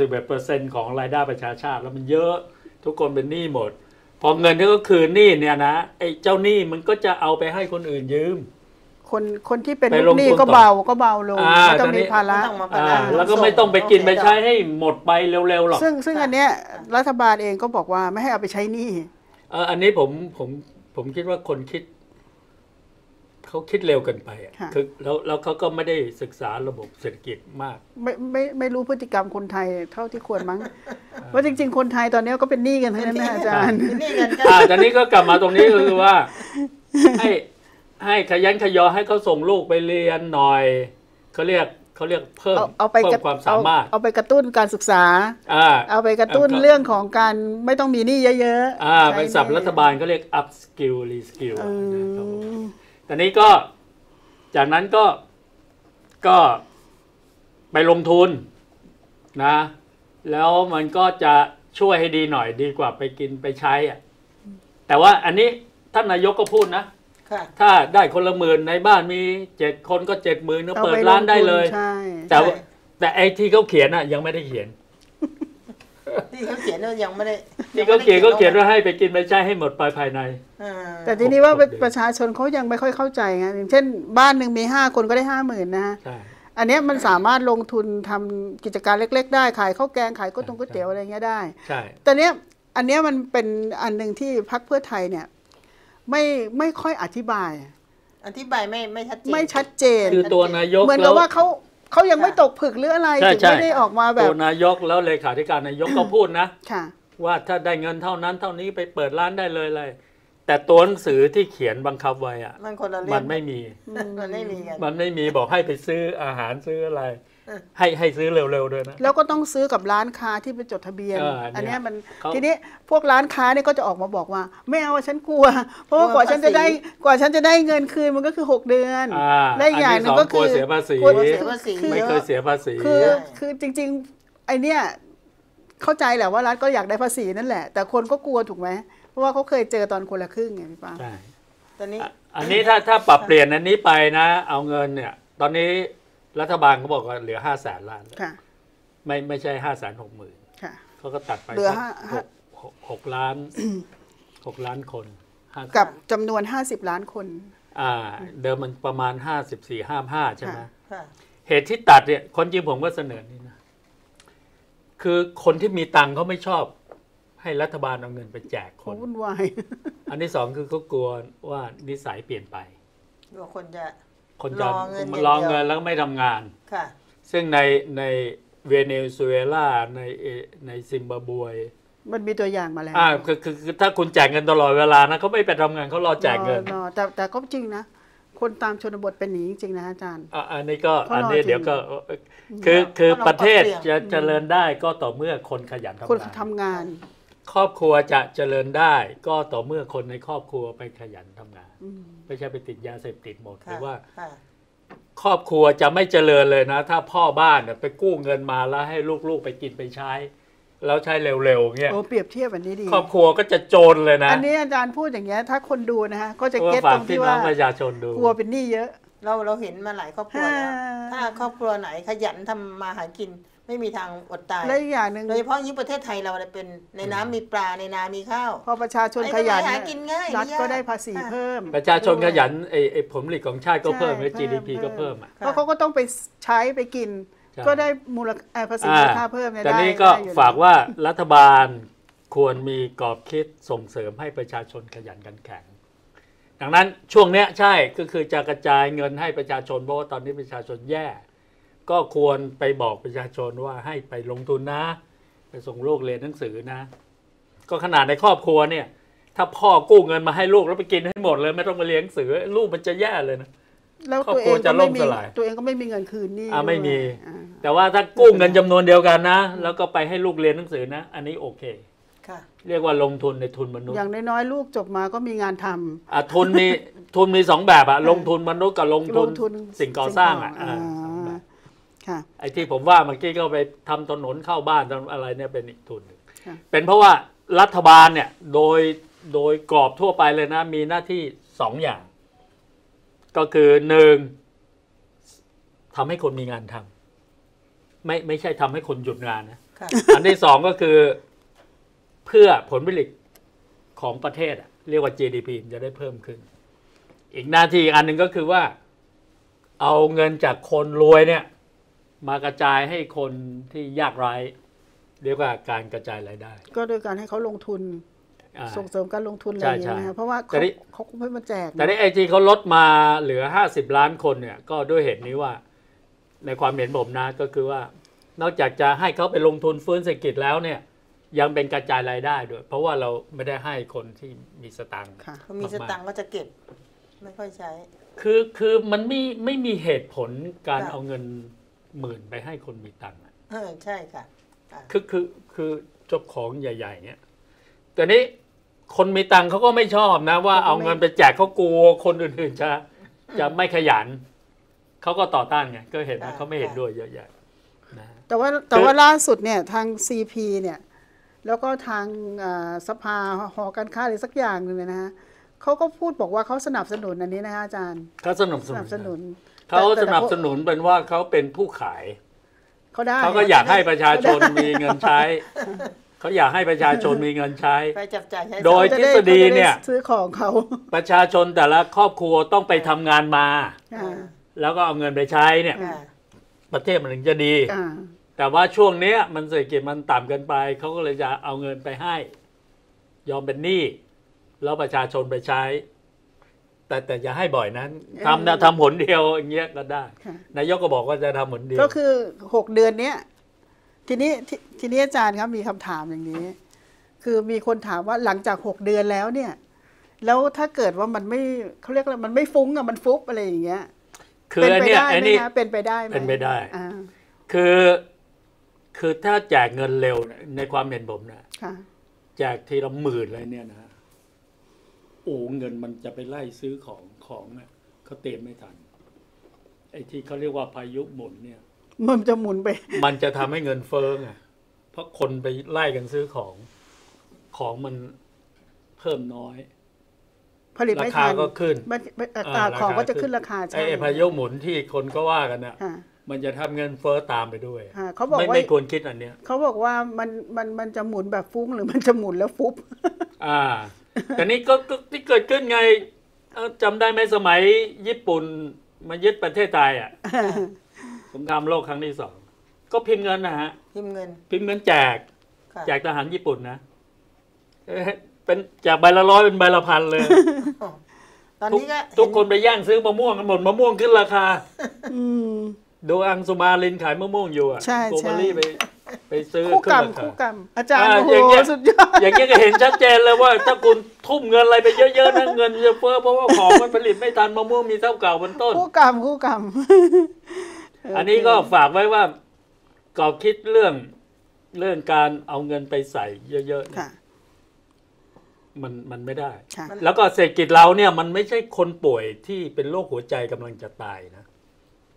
91% ของรายได้ประชาชาติ แล้วมันเยอะทุกคนเป็นหนี้หมด พอเงินที่เขาคืนหนี้เนี่ยนะไอ้เจ้าหนี้มันก็จะเอาไปให้คนอื่นยืมคนที่เป็นไปลูกหนี้ลงทุนก็ต่อเบาลงไม่ต้องมีภาระไม่ต้องมาภาระแล้วก็ไม่ต้องไปกินไปใช้ให้หมดไปเร็วๆหรอกซึ่งอันเนี้ยรัฐบาลเองก็บอกว่าไม่ให้เอาไปใช้หนี้อันนี้ผมคิดว่าคนคิดเขาคิดเร็วเกินไปอ่ะค่ะคือแล้วเขาก็ไม่ได้ศึกษาระบบเศรษฐกิจมากไม่รู้พฤติกรรมคนไทยเท่าที่ควรมั้งว่าจริง ๆ คนไทยตอนนี้ก็เป็นหนี้กันทั้งนั้นนะอาจารย์เป็นหนี้กันก็ตอนนี้ก็กลับมาตรงนี้ก็คือว่า ให้ขยันขยอให้เขาส่งลูกไปเรียนหน่อยเขาเรียกเพิ่มเอาไปเพิ่มความสามารถเอาไปกระตุ้นการศึกษาอ่าเอาไปกระตุ้นเรื่องของการไม่ต้องมีหนี้เยอะๆเป็นศัพท์รัฐบาลเขาเรียก up skill re skill อืนะครับผมมแต่นี้ก็จากนั้นก็ไปลงทุนนะ แล้วมันก็จะช่วยให้ดีหน่อยดีกว่าไปกินไปใช้อ่ะแต่ว่าอันนี้ท่านนายกก็พูดนะค่ะถ้าได้คนละ10,000ในบ้านมี7 คนก็70,000ก็เปิดร้านได้เลยใช่แต่ไอ้ที่เขาเขียนอ่ะยังไม่ได้เขียนที่เขาเขียนว่ายังไม่ได้ที่เขาเขียนว่าให้ไปกินไปใช้ให้หมดภายในแต่ทีนี้ว่าประชาชนเขายังไม่ค่อยเข้าใจไงอย่างเช่นบ้านหนึ่งมี5 คนก็ได้ 50,000นะฮะใช่อันเนี้ยมันสามารถลงทุนทำกิจการเล็ก ๆ ได้ขายข้าวแกงขายก๋วยเตี๋ยวอะไรเงี้ยได้ใช่แต่เนี้ยอันเนี้ยมันเป็นอันหนึ่งที่พรรคเพื่อไทยเนี่ยไม่ค่อยอธิบายอธิบายไม่ชัดเจนไม่ชัดเจนคือตัวนายกเหมือนกับว่าเขายังไม่ตกผลึกหรืออะไรใช่ถึงใช่ไม่ได้ออกมาแบตับวนายกแล้วเลขาธิการนายกก็พูดนะค่ะว่าถ้าได้เงินเท่านั้นเท่านี้ไปเปิดร้านได้เลยเลยแต่ตัวหนังสือที่เขียนบังคับไว้อ่ะมันคนละเรื่มัองนไม่มีมันไม่มีกันมันไม่มีบอกให้ไปซื้ออาหารซื้ออะไรเออให้ซื้อเร็วๆด้วยนะแล้วก็ต้องซื้อกับร้านค้าที่ไปจดทะเบียนอันเนี้ยเนี้ยมันเขาทีนี้พวกร้านค้าเนี่ยก็จะออกมาบอกว่า ไม่เอาฉันกลัว เพราะว่ากว่าฉันจะได้เงินคืนมันก็คือ 6 เดือน และอีกอย่างหนึ่งก็กลัคืวอเสียภาษีกลัวเสียภาษีไม่เคยเสียภาษีคือจริงๆไอเนี้ยเข้าใจแหละว่ารัฐก็อยากได้ภาษีนั่นแหละ แต่คนก็กลัวถูกไหมเพราะว่าเขาเคยเจอตอนคนละครึ่งไงพี่ป้าใช่ตอนนี้อันนี้ถ้าปรับเปลี่ยนอันนี้ไปนะ เอาเงินเนี่ย ตอนนี้รัฐบาลเขาบอกว่าเหลือ500,000 ล้านค่ะไม่ใช่560,000 ค่ะเขาก็ตัดไปเหลือ 6 ล้าน 6 ล้านคน50 กับจำนวน50 ล้านคนเดิมมันประมาณ54-55ใช่ไหมค่ะค่ะเหตุที่ตัดเนี่ยคนจริงผมก็เสนอนี่นะคือคนที่มีตังค์เขาไม่ชอบให้รัฐบาลเอาเงินไปแจกคโอ้นวุ่นวายอันที่สองคือเขากลัวว่านิสัยเปลี่ยนไปว่าคนจะคนจะรอเงินรอเงินแล้วก็ไม่ทำงานค่ะซึ่งในเวเนซุเอลาในซิมบับเวมันมีตัวอย่างมาแล้วคือถ้าคุณแจกเงินตลอดเวลานะเขาไม่ไปทำงานเขารอแจกเงินรอแต่ก็จริงนะ คนตามชนบทเป็นหนีจริงๆนะอาจารย์อันนี้ก็เขารออันนี้จริงเดี๋ยวก็คือเขารอประเทศปรับเปลี่ยนจะเจริญได้ก็ต่อเมื่อคนขยันทำคนงานทำงานครอบครัวจะเจริญได้ก็ต่อเมื่อคนในครอบครัวไปขยันทำงาน ไม่ใช่ไปติดยาเสพติดหมดหรือว่าค่ะครอบครัวจะไม่เจริญเลยนะถ้าพ่อบ้านเนี่ยไปกู้เงินมาแล้วให้ลูกๆไปกินไปใช้แล้วใช้เร็วๆเงี้ยโอ้เปรียบเทียบแบบนี้ดีครอบครัวก็จะจนเลยนะอันนี้อาจารย์พูดอย่างเงี้ยถ้าคนดูนะฮะก็จะเก็ตตรงที่ว่าประชาชนดูกลัวเป็นหนี้เยอะเราเห็นมาหลายครอบครัวแล้วถ้าครอบครัวไหนขยันทำมาหากินไม่มีทางอดตายและอีกอย่างหนึ่งโดยเฉพาะยิ่งประเทศไทยเราเป็นในน้ำมีปลาในนามีข้าวพอประชาชนขยันหากินง่ายรัฐก็ได้ภาษีเพิ่มประชาชนขยันไอ้ผลผลิตของชาติก็เพิ่มและ GDP ก็เพิ่มเพราะเขาก็ต้องไปใช้ไปกินก็ได้มูลภาษีมูลค่าเพิ่มแต่นี้ก็ฝากว่ารัฐบาลควรมีกรอบคิดส่งเสริมให้ประชาชนขยันขันแข็งดังนั้นช่วงนี้ใช่ก็คือจะกระจายเงินให้ประชาชนเพราะว่าตอนนี้ประชาชนแย่ก็ควรไปบอกประชาชนว่าให้ไปลงทุนนะไปส่งลูกเรียนหนังสือนะก็ขนาดในครอบครัวเนี่ยถ้าพ่อกู้เงินมาให้ลูกแล้วไปกินให้หมดเลยไม่ต้องมาเลี้ยงหนังสือลูกมันจะแย่เลยนะแล้วตัวเองก็ไม่มีเงินคืนนี่ไม่มีแต่ว่าถ้ากู้เงินจำนวนเดียวกันนะแล้วก็ไปให้ลูกเรียนหนังสือนะอันนี้โอเคเรียกว่าลงทุนในทุนมนุษย์อย่างน้อยๆลูกจบมาก็มีงานทำทุนมี2แบบลงทุนมนุษย์กับลงทุนสิ่งก่อสร้างไอ้ที่ผมว่าเมื่อกี้ก็ไปทำถนนเข้าบ้านทำอะไรเนี่ยเป็นอีกทุนเป็นเพราะว่ารัฐบาลเนี่ยโดยกรอบทั่วไปเลยนะมีหน้าที่2อย่างก็คือ1ทำให้คนมีงานทำไม่ใช่ทำให้คนหยุดงานนะอันที่2ก็คือเพื่อผลผลิตของประเทศเรียกว่า GDP จะได้เพิ่มขึ้นอีกหน้าที่อันหนึ่งก็คือว่าเอาเงินจากคนรวยเนี่ยมากระจายให้คนที่ยากไร้เรียกว่าการกระจายรายได้ก็โดยการให้เขาลงทุนส่งเสริมการลงทุนอะไรอย่างเงี้ยนะเพราะว่าเขาไม่มาแจกแต่ในไอทีเขาลดมาเหลือ50 ล้านคนเนี่ยก็ด้วยเหตุนี้ว่าในความเห็นผมนะก็คือว่านอกจากจะให้เขาไปลงทุนฟื้นเศรษฐกิจแล้วเนี่ยยังเป็นกระจายรายได้ด้วยเพราะว่าเราไม่ได้ให้คนที่มีสตังค์เขามีสตังค์ก็จะเก็บไม่ค่อยใช้คือมันไม่มีเหตุผลการเอาเงิน10,000ไปให้คนมีตังค์ใช่ค่ะคือเจ้าของใหญ่ๆเนี่ยแต่นี้คนมีตังค์เขาก็ไม่ชอบนะว่าเอาเงินไปแจกเขากลัวคนอื่นๆจะไม่ขยันเขาก็ต่อต้านไงก็เห็นนะเขาไม่เห็นด้วยเยอะแยะนะแต่ว่าล่าสุดเนี่ยทาง CP เนี่ยแล้วก็ทางสภาหอการค้าหรือสักอย่างนึงเลยนะฮะเขาก็พูดบอกว่าเขาสนับสนุนอันนี้นะฮะอาจารย์เขาสนับสนุนเขาสนับสนุนเป็นว่าเขาเป็นผู้ขายเขาก็อยากให้ประชาชนมีเงินใช้เขาอยากให้ประชาชนมีเงินใช้โดยทฤษฎีเนี่ยซื้อของเขาประชาชนแต่ละครอบครัวต้องไปทำงานมาแล้วก็เอาเงินไปใช้เนี่ยประเทศมันถึงจะดีแต่ว่าช่วงนี้มันเศรษฐกิจมันต่ำเกินไปเขาก็เลยจะเอาเงินไปให้ยอมเป็นหนี้แล้วประชาชนไปใช้แต่อย่าให้บ่อยนั้นทำผลเดียวอย่างเงี้ยก็ได้นายกก็บอกว่าจะทำผลเดียวก็คือ6 เดือนเนี้ยทีนี้อาจารย์ครับมีคำถามอย่างนี้คือมีคนถามว่าหลังจาก6 เดือนแล้วเนี่ยแล้วถ้าเกิดว่ามันไม่เขาเรียกอะไรมันไม่ฟุ้งมันฟุบอะไรอย่างเงี้ยคืออันนี้เป็นไปได้ไหมเป็นไปได้คือถ้าแจกเงินเร็วในความเห็นผมนะแจกทีละ10,000เลยเนี่ยนะเงินมันจะไปไล่ซื้อของเนี่ยเขาเตรียมไม่ทันไอ้ที่เขาเรียกว่าพายุหมุนเนี่ยมันจะหมุนไปมันจะทำให้เงินเฟ้อไงเพราะคนไปไล่กันซื้อของมันเพิ่มน้อยผลิตไม่ทันราคาก็ขึ้นของก็จะขึ้นราคาใช่ไอ้พายุหมุนที่คนก็ว่ากันนะมันจะทำเงินเฟ้อตามไปด้วยเขาบอกว่าไม่ควรคิดอันเนี้ยเขาบอกว่ามันจะหมุนแบบฟุ้งหรือมันจะหมุนแล้วฟุบแต่นี่ก็ที่เกิดขึ้นไงจำได้ไหมสมัยญี่ปุ่นมายึดประเทศไทยสงครามโลกครั้งที่2ก็พิมพ์เงินนะฮะพิมพ์เงินแจกทหารญี่ปุ่นนะเป็นจากใบละ100เป็นใบละ1,000เลยตอนนี้ก็ทุกคนไปย่างซื้อมะม่วงกันหมดมะม่วงขึ้นราคาดูอังสุมาลินขายมะม่วงอยู่โกมาลี่ไปซื้อคู่กรรมอาจารย์โอ้โหสุดยอดอย่างนี้ก็เห็นชัดเจนเลยว่าถ้าคุณทุ่มเงินอะไรไปเยอะๆนะเงินจะเฟ้อเพราะว่าของมันผลิตไม่ทันมะม่วงมีเท่าเก่าบนต้นคู่กรรมอันนี้ก็ฝากไว้ว่าก็คิดเรื่องการเอาเงินไปใส่เยอะๆมันไม่ได้แล้วก็เศรษฐกิจเราเนี่ยมันไม่ใช่คนป่วยที่เป็นโรคหัวใจกำลังจะตายนะ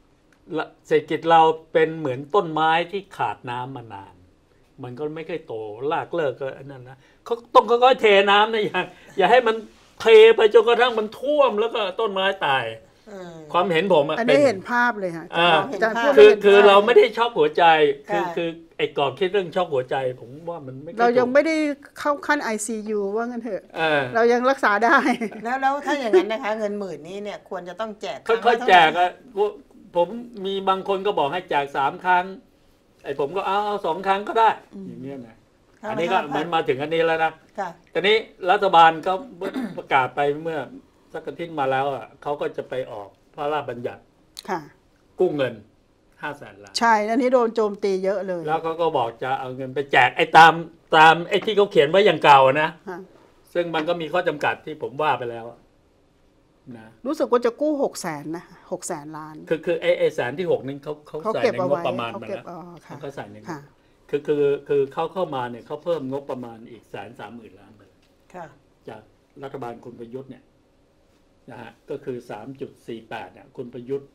เศรษฐกิจเราเป็นเหมือนต้นไม้ที่ขาดน้ำมานานมันก็ไม่เคยโตรากเลิกก็อันนั้นนะเขาต้องค่อยๆเทน้ำนะอย่าให้มันเทไปจนกระทั่งมันท่วมแล้วก็ต้นไม้ตายความเห็นผมอันนี้เห็นภาพเลยค่ะคือเราไม่ได้ช็อกหัวใจคือไอ้ก่อนคิดเรื่องช็อกหัวใจผมว่ามันไม่เรายังไม่ได้เข้าขั้น ICU ว่างั้นเถอะเรายังรักษาได้แล้วถ้าอย่างนั้นนะคะเงิน10,000นี้เนี่ยควรจะต้องแจกค่อยๆแจกอะผมมีบางคนก็บอกให้แจก3 ครั้งไอ้ผมก็เอา2 ครั้งก็ได้อย่างเงี้ยนะอันนี้ก็มันมาถึงอันนี้แล้วนะตอนนี้รัฐบาลก็ประกาศไปเมื่อสักอาทิตย์มาแล้วอ่ะเขาก็จะไปออกพระราชบัญญัติกู้เงิน500,000 ล้านใช่อันนี้โดนโจมตีเยอะเลยแล้วเขาก็บอกจะเอาเงินไปแจกไอ้ตามไอ้ที่เขาเขียนไว้อย่างเก่านะซึ่งมันก็มีข้อจำกัดที่ผมว่าไปแล้วนะรู้สึกว่าจะกู้600,000นะ600,000 ล้านคือไอ้1,600,000นี่เขาใส่ในงบประมาณมาแล้วเขาใส่ในคือเขาเข้ามาเนี่ยเขาเพิ่มงบประมาณอีก130,000 ล้านเลยจากรัฐบาลคุณประยุทธ์เนี่ยนะฮะก็คือ 3.48 เนี่ยคุณประยุทธ์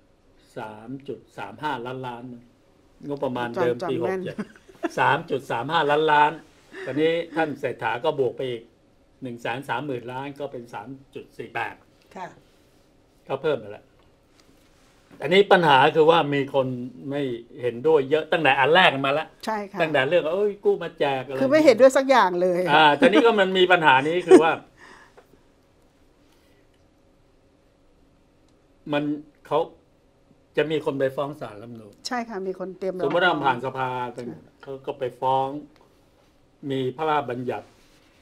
3.35 ล้านงบประมาณเดิมปี67 3.35 ล้านตอนนี้ท่านเศรษฐาก็บวกไปอีก 130,000 ล้านก็เป็น 3.48 ค่ะก็เพิ่มไปแล้วอันนี้ปัญหาคือว่ามีคนไม่เห็นด้วยเยอะตั้งแต่อันแรกมาแล้วใช่ค่ะตั้งแต่เรื่องกู้มาแจกอะไรคือไม่เห็นด้วยสักอย่างเลยตอนนี้ก็มันมีปัญหานี้คือว่ามันเขาจะมีคนไปฟ้องศาลรัฐธรรมนูญใช่ค่ะมีคนเตรียมสมมติว่าผ่านสภาเขาก็ไปฟ้องมีพระราชบัญญัติ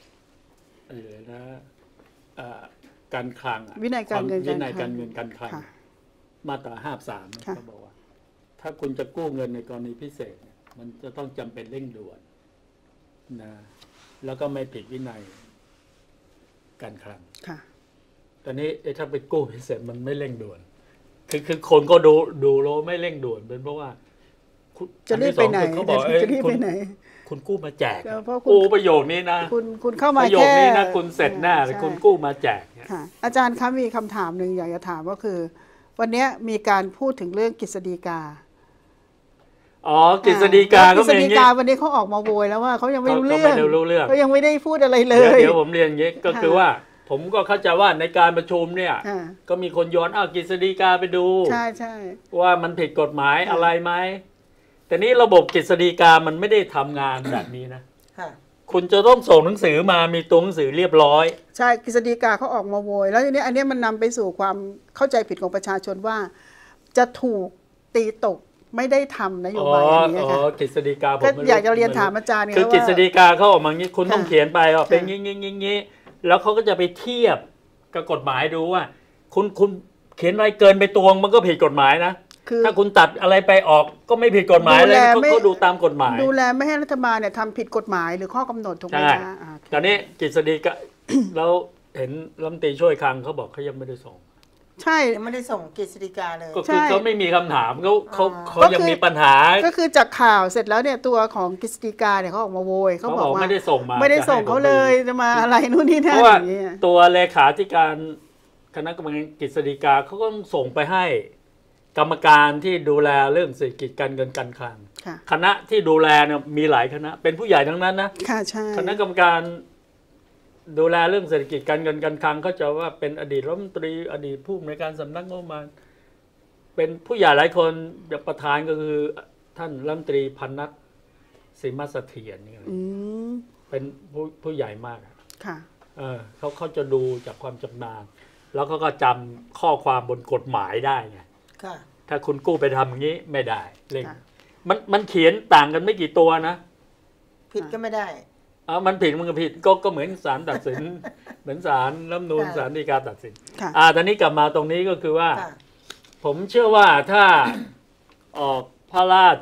การคลังวินัยการเงินการคลังมาตรา53เขาบอกว่าถ้าคุณจะกู้เงินในกรณีพิเศษมันจะต้องจำเป็นเร่งด่วนนะแล้วก็ไม่ผิดวินัยการคลังตอนนี้ถ้าไปกู้พิเศษมันไม่เร่งด่วนคือคนก็ดูโลไม่เร่งด่วนเป็นเพราะว่าจะรีบไปไหนเขาบอกคุณกู้มาแจกประโยคนี้นะคุณเข้ามาประโยคนี้นะคุณเสร็จหน้าคุณกู้มาแจกอาจารย์คะมีคำถามหนึ่งอยากจะถามก็คือวันนี้มีการพูดถึงเรื่องกฤษฎีกากฤษฎีกาก็เป็นอย่างนี้วันนี้เขาออกมาโวยแล้วว่าเขายังไม่รู้เรื่องเขายังไม่ได้พูดอะไรเลยเดี๋ยวผมเรียนอย่างนี้ก็คือว่าผมก็เข้าใจว่าในการประชุมเนี่ยก็มีคนย้อนกฤษฎีกาไปดูใช่ว่ามันผิดกฎหมายอะไรไหมแต่นี้ระบบกฤษฎีกามันไม่ได้ทำงานแบบนี้นะคุณจะต้องส่งหนังสือมามีตัวหนังสือเรียบร้อยใช่กฤษฎีกาเขาออกมาโวยแล้วทีนี้อันนี้มันนำไปสู่ความเข้าใจผิดของประชาชนว่าจะถูกตีตกไม่ได้ทำนโยบายอันนี้ค่ะกฤษฎีกาผมอยากจะเรียนถามอาจารย์คือกฤษฎีกาเขาออกมางี้คุณต้องเขียนไปว่าเป็นงี้แล้วเขาก็จะไปเทียบกับกฎหมายดูว่าคุณเขียนอะไรเกินไปตวงมันก็ผิดกฎหมายนะถ้าคุณตัดอะไรไปออกก็ไม่ผิดกฎหมายเลยเขาดูตามกฎหมายดูแลไม่ให้รัฐบาลเนี่ยทำผิดกฎหมายหรือข้อกำหนดถูกไหมคะตอนนี้กฤษฎีกาเราเห็นรัฐมนตรีช่วยคลังเขาบอกเขายังไม่ได้ส่งใช่ยังไม่ได้ส่งกฤษฎีกาเลยก็คือเขาไม่มีคำถามเขายังมีปัญหาก็คือจากข่าวเสร็จแล้วเนี่ยตัวของกฤษฎีกาเนี่ยเขาออกมาโวยเขาบอกว่าไม่ได้ส่งมาไม่ได้ส่งเขาเลยจะมาอะไรนู่นนี่นั่นอย่างเงี้ยตัวเลขาธิการคณะกรรมการกฤษฎีกาเขาก็ส่งไปให้กรรมการที่ดูแลเรื่องเศรษฐกิจการเงินการคลังคณะที่ดูแลเนี่ยมีหลายคณะเป็นผู้ใหญ่ทั้งนั้นนะคณะกรรมการดูแลเรื่องเศรษฐกิจการเงินการคลังเขาจะว่าเป็นอดีตรัฐมนตรีอดีตผู้อำนวยการสำนักงบประมาณเป็นผู้ใหญ่หลายคนประธานก็คือท่านรัฐมนตรีพนัสสิมเสถียรนี่เป็นผู้ใหญ่มากเขาจะดูจากความชำนาญแล้วก็จำข้อความบนกฎหมายได้ไงถ้าคุณกู้ไปทำอย่างนี้ไม่ได้เร่งมันเขียนต่างกันไม่กี่ตัวนะผิดก็ไม่ได้มันผิดมันก็ผิดก็เหมือนศาลตัดสินเหมือนศาลรัฐธรรมนูญศาลฎีกาตัดสินตอนนี้กลับมาตรงนี้ก็คือว่าผมเชื่อว่าถ้าออกพระรา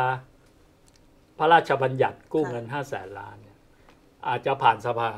ชบัญญัติกู้เงิน500,000 ล้านเนี่ยอาจจะผ่านสภา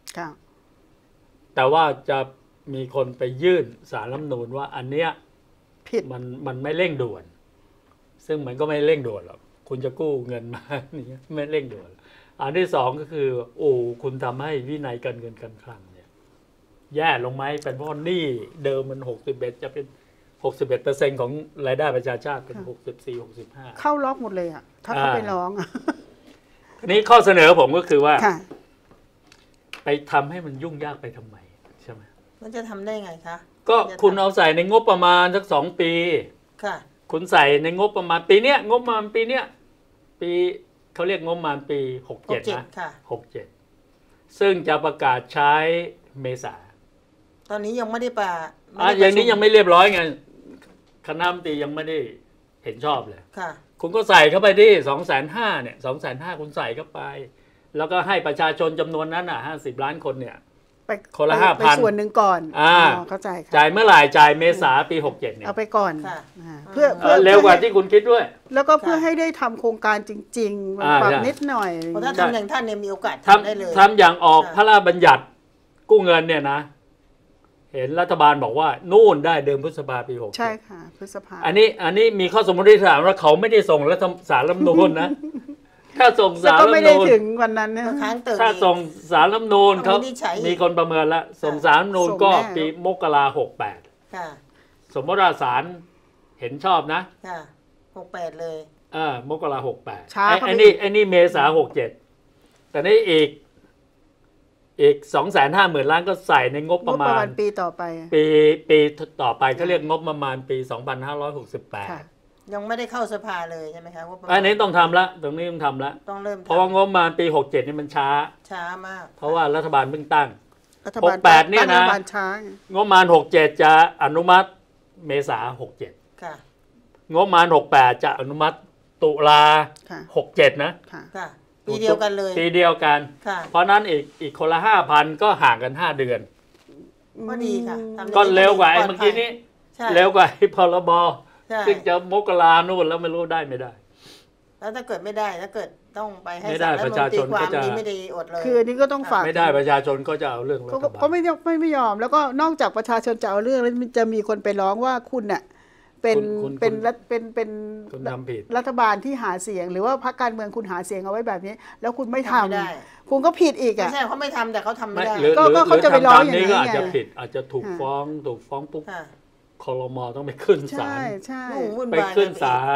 แต่ว่าจะมีคนไปยื่นศาลรัฐธรรมนูญว่าอันเนี้ยผิดมันไม่เร่งด่วนซึ่งมันก็ไม่เร่งด่วนหรอกคุณจะกู้เงินมานี่ไม่เร่งด่วนอันที่สองก็คือคุณทำให้วินัยการเงินการคลังเนี่ยแย่ลงไหมเป็นเพราะหนี้เดิมมัน61จะเป็น 61%ของรายได้ประชาชาติเป็น64-65 เข้าล็อกหมดเลยอ่ะถ้าเขาไปร้องทีนี้ข้อเสนอผมก็คือว่าค่ะไปทำให้มันยุ่งยากไปทำไมใช่ไหมมันจะทำได้ไงคะก็คุณเอาใส่ในงบประมาณสัก2 ปีค่ะคุณใส่ในงบประมาณปีเนี้ยงบประมาณปีเนี้ยปีเขาเรียกงบประมาณปี67นะ67ซึ่งจะประกาศใช้เมษาตอนนี้ยังไม่ได้ประอย่างนี้ยังไม่เรียบร้อยไงคณะรัฐมนตรียังไม่ได้เห็นชอบเลยค่ะคุณก็ใส่เข้าไปที่250,000เนี่ย250,000คุณใส่เข้าไปแล้วก็ให้ประชาชนจำนวนนั้น50 ล้านคนเนี่ยคนละ 5,000 ไปส่วนหนึ่งก่อนเข้าใจค่ะจ่ายเมื่อไหร่จ่ายเมษาปี67เนี่ยเอาไปก่อนเพื่อเร็วกว่าที่คุณคิดด้วยแล้วก็เพื่อให้ได้ทำโครงการจริงๆปรับนิดหน่อยเพราะถ้าทำอย่างท่านเนี่ยมีโอกาสทำได้เลยทำอย่างออกพระราชบัญญัติกู้เงินเนี่ยนะเห็นรัฐบาลบอกว่านู่นได้เดือนพฤษภาปี67 ใช่ค่ะพฤษภาอันนี้มีข้อสมมติฐานว่าเขาไม่ได้ส่งสารรัฐธรรมนูญนะถ้าส่งสารรัฐธรรมนูญก็ไม่ได้ถึงวันนั้นนะถ้าส่งสารรัฐธรรมนูญเขามีคนประเมินแล้วส่งสารรัฐธรรมนูญก็ปีมกรา68สมมติว่าศาลเห็นชอบนะ 68เลยมกรา68ไอ้นี่เมษา67แต่นี่อีก250,000 ล้านก็ใส่ในงบประมาณปีต่อไปปีต่อไปเขาเรียกงบประมาณปี2568 ยังไม่ได้เข้าสภาเลยใช่ไหมคะว่าอันนี้ต้องทำละตรงนี้ต้องทำละต้องเริ่มเพราะว่างบประมาณปี67นี่มันช้ามากเพราะว่ารัฐบาลเพิ่งตั้ง68เนี่ยนะงบประมาณ67จะอนุมัติเมษา67 ค่ะงบประมาณ68จะอนุมัติตุลา67นะค่ะปีเดียวกันเลยปีเดียวกันเพราะนั้นอีกคนละ 5,000 ก็ห่างกัน5 เดือนก็ดีค่ะก็เร็วกว่าไอ้เมื่อกี้นี้เร็วกว่าพรบซึ่งจะมกราโน่นแล้วไม่รู้ได้ไม่ได้แล้วถ้าเกิดไม่ได้ถ้าเกิดต้องไปให้ศาลรัฐธรรมนูญตีความนี้ไม่ได้อดเลยคืออันนี้ก็ต้องฝากไม่ได้ประชาชนก็จะเอาเรื่องรัฐบาลเขาไม่ยอมแล้วก็นอกจากประชาชนจะเอาเรื่องแล้วจะมีคนไปร้องว่าคุณเนี่ยเป็นรัฐบาลที่หาเสียงหรือว่าพรรคการเมืองคุณหาเสียงเอาไว้แบบนี้แล้วคุณไม่ทำคุณก็ผิดอีกอ่ะไม่ใช่เขาไม่ทำแต่เขาทำไม่ได้ก็เขาจะไปร้องอย่างนี้ก็อาจจะผิดอาจจะถูกฟ้องปุ๊บครม.ต้องไปขึ้นศาลไปขึ้นศา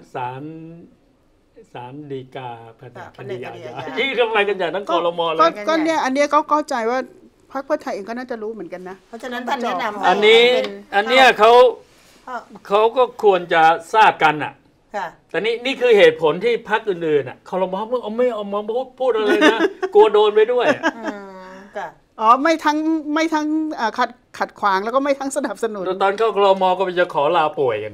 ลฎีกาแผนกคดีอาญาที่ทำไมกันใหญ่ทั้งครม.เลยก็เนี่ยอันนี้ก็เข้าใจว่าพรรคเพื่อไทยเองก็น่าจะรู้เหมือนกันนะเพราะฉะนั้นท่านแนะนำอันนี้เขาก็ควรจะทราบกันอ่ะแต่นี่คือเหตุผลที่พรรคอื่นๆอ่ะครม.ไม่เอามาพูดอะไรนะกลัวโดนไปด้วยไม่ทั้งขัดขวางแล้วก็ไม่ทั้งสนับสนุนตอนเข้าครม.ก็จะขอลาป่วยกัน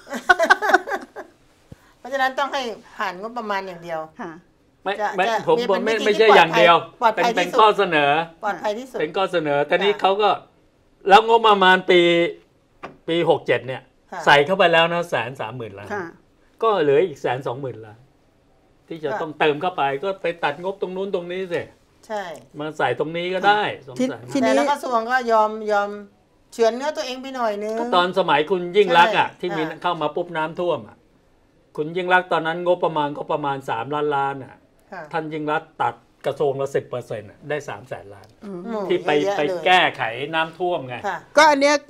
เพราะฉะนั้นต้องให้ผ่านงบประมาณอย่างเดียวผมไม่ใช่อย่างเดียวเป็นข้อเสนอปลอดภัยที่สุดเป็นข้อเสนอแต่นี้เขาก็แล้วงบประมาณปี67เนี่ยใส่เข้าไปแล้วนะ130,000 ล้านก็เหลืออีก120,000 ล้านที่จะต้องเติมเข้าไปก็ไปตัดงบตรงนู้นตรงนี้สิใช่มาใส่ตรงนี้ก็ได้แต่แล้วกระทรวงก็ยอมเฉือนเนื้อตัวเองไปหน่อยนึงตอนสมัยคุณยิ่งลักษณ์อ่ะที่มีเข้ามาปุ๊บน้ำท่วมอ่ะคุณยิ่งลักษณ์ตอนนั้นงบประมาณก็ประมาณ3 ล้านอ่ะท่านยิ่งลักษณ์ตัดกระทรวงละ 10% ได้300,000 ล้านที่ไปแก้ไขน้ำท่วมไงก็อันเนี้ย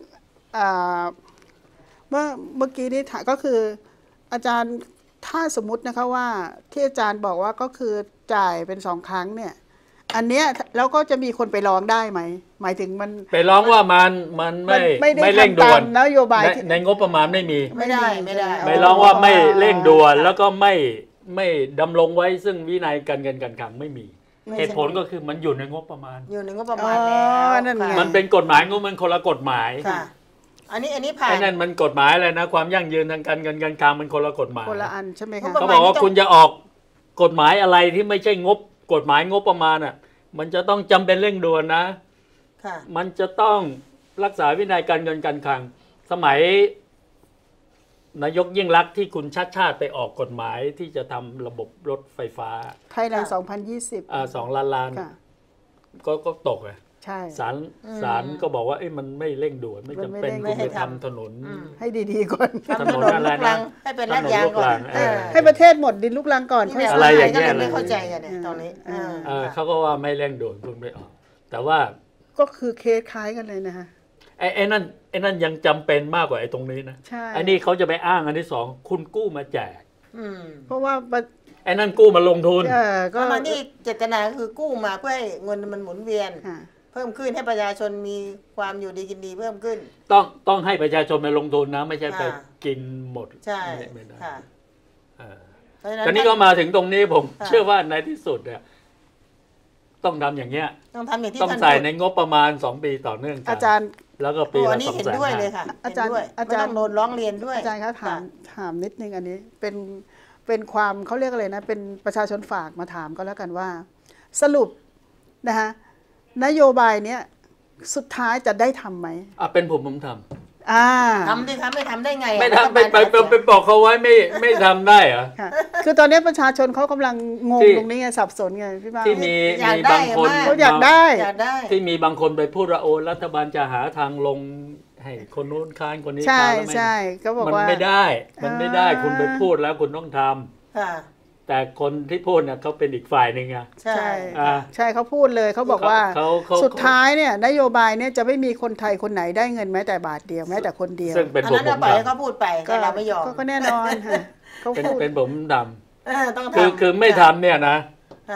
เมื่อกี้นี้ก็คืออาจารย์ถ้าสมมุตินะคะว่าที่อาจารย์บอกว่าก็คือจ่ายเป็น2 ครั้งเนี่ยอันเนี้ยแล้วก็จะมีคนไปร้องได้ไหมหมายถึงมันไปร้องว่ามันไม่เร่งด่วนนโยบายในงบประมาณไม่มีไม่ได้ไปร้องว่าไม่เร่งด่วนแล้วก็ไม่ดำรงไว้ซึ่งวินัยการเงินการคลังไม่มีเหตุผลก็คือมันอยู่ในงบประมาณอยู่ในงบประมาณแล้วมันเป็นกฎหมายมันคนละกฎหมายอันนี้ผ่านนั่นมันกฎหมายอะไรนะความยั่งยืนทางการเงินการคลังมันคนละกฎหมายคนละอันใช่ไหมคะเขาบอกว่าคุณจะออกกฎหมายอะไรที่ไม่ใช่กฎหมายงบประมาณอ่ะมันจะต้องจำเป็นเร่งด่วนนะมันจะต้องรักษาวินัยการเงินการคลังสมัยนายกยิ่งลักษณ์ที่คุณชาติไปออกกฎหมายที่จะทำระบบรถไฟฟ้าไทยแลนด์2020 2 ล้านก็ตกเลยศาลก็บอกว่ามันไม่เร่งด่วนไม่จำเป็นคุณไปทำถนนให้ดีๆก่อนถนนอะไรนะให้เป็นลาดยางก่อนให้ประเทศหมดดินลูกรังก่อนอะไรอย่างเงี้ยไม่เข้าใจกันเนี่ยตอนนี้เขาก็ว่าไม่เร่งด่วนคุณไม่ออกแต่ว่าก็คือเคสคล้ายกันเลยนะฮะไไอ้นั่นยังจำเป็นมากกว่าไอ้ตรงนี้นะใช่ไอ้นี่เขาจะไปอ้างอันที่สองคุณกู้มาแจกเพราะว่าไอ้นั่นกู้มาลงทุนก็มานี่เจตนาคือกู้มาเพื่อให้เงินมันหมุนเวียน เพิ่มขึ้นให้ประชาชนมีความอยู่ดีกินดีเพิ่มขึ้นต้องให้ประชาชนไปลงทุนนะไม่ใช่ไปกินหมดใช่ไม่ได้ค่ะตอนนี้ก็มาถึงตรงนี้ผมเชื่อว่าในที่สุดเนี่ยต้องทำอย่างเงี้ยต้องทำอย่างที่ต้องใส่ในงบประมาณ2 ปีต่อเนื่องกันอาจารย์แล้วก็ปีละ 200,000เห็นด้วยเลยค่ะอาจารย์ต้องโดนร้องเรียนด้วยอาจารย์ครับถามนิดนึงอันนี้เป็นความเขาเรียกอะไรนะเป็นประชาชนฝากมาถามก็แล้วกันว่า สรุปนะคะนโยบายเนี้ยสุดท้ายจะได้ทำไหมเป็นผมทำทำดิคะไม่ทำได้ไงไม่ทำไปบอกเขาไว้ไม่ทำได้เหรอคือตอนนี้ประชาชนเขากำลังงงตรงนี้ไงสับสนไงพี่บ้าที่มีบางคนเขาอยากได้ที่มีบางคนไปพูดว่าโอ้รัฐบาลจะหาทางลงให้คนนู้นค้านคนนี้ค้านใช่ก็บอกว่ามันไม่ได้คุณไปพูดแล้วคุณต้องทำแต่คนที่พูดเนี่ยเขาเป็นอีกฝ่ายหนึ่งไงใช่เขาพูดเลยเขาบอกว่าสุดท้ายเนี่ยนโยบายเนี่ยจะไม่มีคนไทยคนไหนได้เงินแม้แต่บาทเดียวแม้แต่คนเดียวซึ่งเป็นผมปล่อยให้เขาพูดไปก็เราไม่ยอมก็แน่นอนค่ะเขาพูดเป็นผมดำคือไม่ทำเนี่ยนะ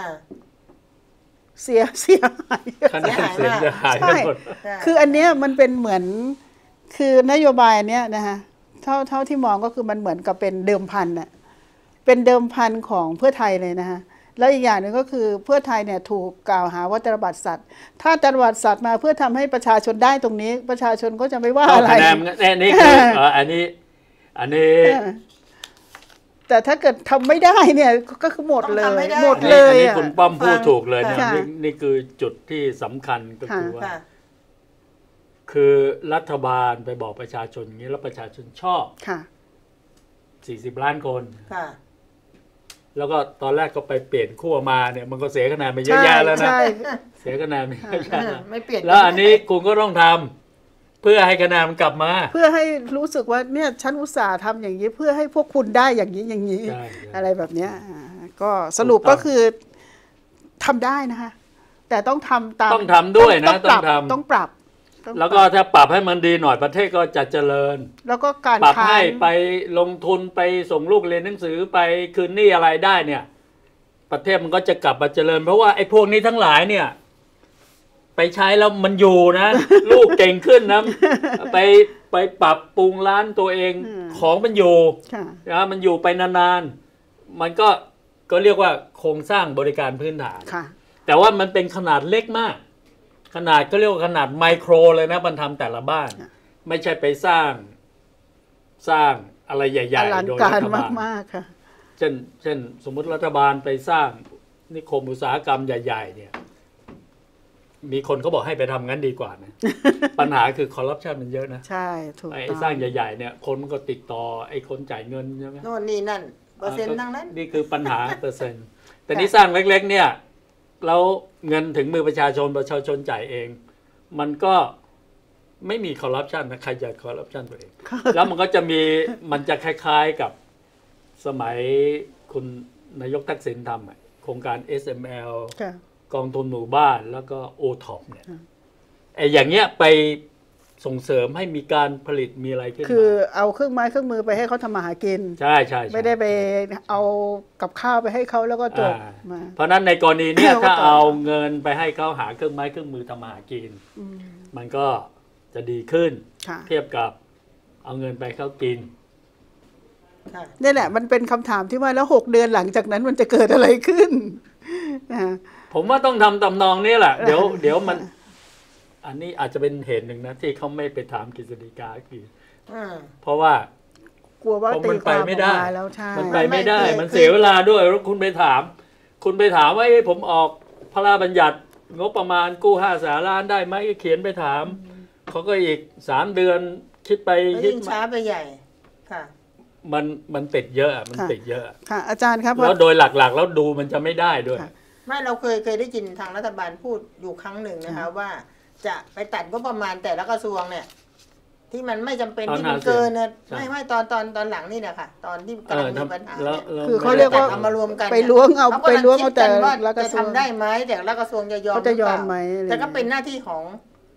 เสียหายคะแนนเสียหายหมดคืออันเนี้ยมันเป็นเหมือนคือนโยบายอันเนี้ยนะคะเท่าที่มองก็คือมันเหมือนกับเป็นเดิมพันน่ะเป็นเดิมพันของเพื่อไทยเลยนะคะแล้วอีกอย่างหนึ่งก็คือเพื่อไทยเนี่ยถูกกล่าวหาว่าตบัดสัตว์ถ้าตบัดสัตว์มาเพื่อทำให้ประชาชนได้ตรงนี้ประชาชนก็จะไม่ว่าอะไรนี่คืออันนี้แต่ถ้าเกิดทำไม่ได้เนี่ยก็คือหมดเลยอันนี้คุณป้อมพูดถูกเลยเนี่ยนี่คือจุดที่สำคัญก็คือว่าคือรัฐบาลไปบอกประชาชนอย่างนี้แล้วประชาชนชอบ40 ล้านคนแล้วก็ตอนแรกก็ไปเปลี่ยนขั้วมาเนี่ยมันก็เสียคะแนนไปเยอะแยะแล้วนะเสียคะแนนไม่เปลี่ยนแล้วอันนี้คุณก็ต้องทำเพื่อให้คะแนนมันกลับมาเพื่อให้รู้สึกว่าเนี่ยฉันอุตส่าห์ทำอย่างนี้เพื่อให้พวกคุณได้อย่างนี้อะไรแบบเนี้ยก็สรุปก็คือทำได้นะคะแต่ต้องทำตามต้องทำด้วยนะต้องปรับแล้วก็ถ้าปรับให้มันดีหน่อยประเทศก็จะเจริญแล้วก็การปรับให้ไปลงทุนไปส่งลูกเรียนหนังสือไปคืนหนี้อะไรได้เนี่ยประเทศมันก็จะกลับมาเจริญเพราะว่าไอ้พวกนี้ทั้งหลายเนี่ยไปใช้แล้วมันอยู่นะ ลูกเก่งขึ้นนะไปปรับปรุงร้านตัวเองของมันอยู่นะมันอยู่ไปนานๆมันก็เรียกว่าโครงสร้างบริการพื้นฐานแต่ว่ามันเป็นขนาดเล็กมากขนาดก็เรียกว่าขนาดไมโครเลยนะมันทำแต่ละบ้านไม่ใช่ไปสร้างอะไรใหญ่ๆโดยรัฐบาลมากๆค่ะเช่นสมมติรัฐบาลไปสร้างนิคมอุตสาหกรรมใหญ่ๆเนี่ยมีคนเขาบอกให้ไปทำงั้นดีกว่านะปัญหาคือคอร์รัปชันมันเยอะนะใช่ถูกไอ้สร้างใหญ่ๆเนี่ยคนมันก็ติดต่อไอ้คนจ่ายเงินใช่ไหมโน่นนี่นั่นเปอร์เซ็นต์ทั้งนั้นนี่คือปัญหาเปอร์เซ็นต์แต่นี่สร้างเล็กๆเนี่ยแล้วเงินถึงมือประชาชนจ่ายเองมันก็ไม่มีคอร์รัปชันนะใครจะคอร์รัปชันตัวเองแล้วมันก็จะมันจะคล้ายๆกับสมัยคุณนายกทักษิณทำโครงการ SML กองทุนหมู่บ้านแล้วก็ OTOP เนี่ยไอ้อย่างเงี้ยไปส่งเสริมให้มีการผลิตมีอะไรขึ้นมาคือเอาเครื่องไม้เครื่องมือไปให้เขาทำมาหากินใช่ไม่ได้ไปเอากับข้าวไปให้เขาแล้วก็จบมาเพราะนั้นในกรณีนี้ถ้าเอาเงินไปให้เขาหาเครื่องไม้เครื่องมือทำมาหากินมันก็จะดีขึ้นเทียบกับเอาเงินไปเขากินนี่แหละมันเป็นคำถามที่ว่าแล้ว6 เดือนหลังจากนั้นมันจะเกิดอะไรขึ้นผมว่าต้องทำตำนองนี้แหละเดี๋ยวมันอันนี้อาจจะเป็นเหตุหนึ่งนะที่เขาไม่ไปถามกฤษฎีกาคือเพราะว่ากลัวว่ามันไปไม่ได้มันไปไม่ได้มันเสียเวลาด้วยแล้วคุณไปถามว่าผมออกพระราชบัญญัติงบประมาณกู้500 ล้านได้ไหมเขียนไปถามเขาก็อีก3 เดือนคิดไปยิ่งช้าไปใหญ่ค่ะมันติดเยอะมันติดเยอะค่ะอาจารย์ครับแล้วโดยหลักๆแล้วดูมันจะไม่ได้ด้วยไม่เราเคยได้ยินทางรัฐบาลพูดอยู่ครั้งหนึ่งนะคะว่าจะไปตัดงบประมาณแต่ละกระทรวงเนี่ยที่มันไม่จำเป็นที่มันเกินนะไม่ตอนหลังนี่นะคะตอนที่กำลังมีปัญหาเนี่ยคือเขาเรียกว่าเอามารวมกันไปล้วงเอาแต่ละกระทรวงจะทำได้ไหมแต่ละกระทรวงจะยอมไหมแต่ก็เป็นหน้าที่ของ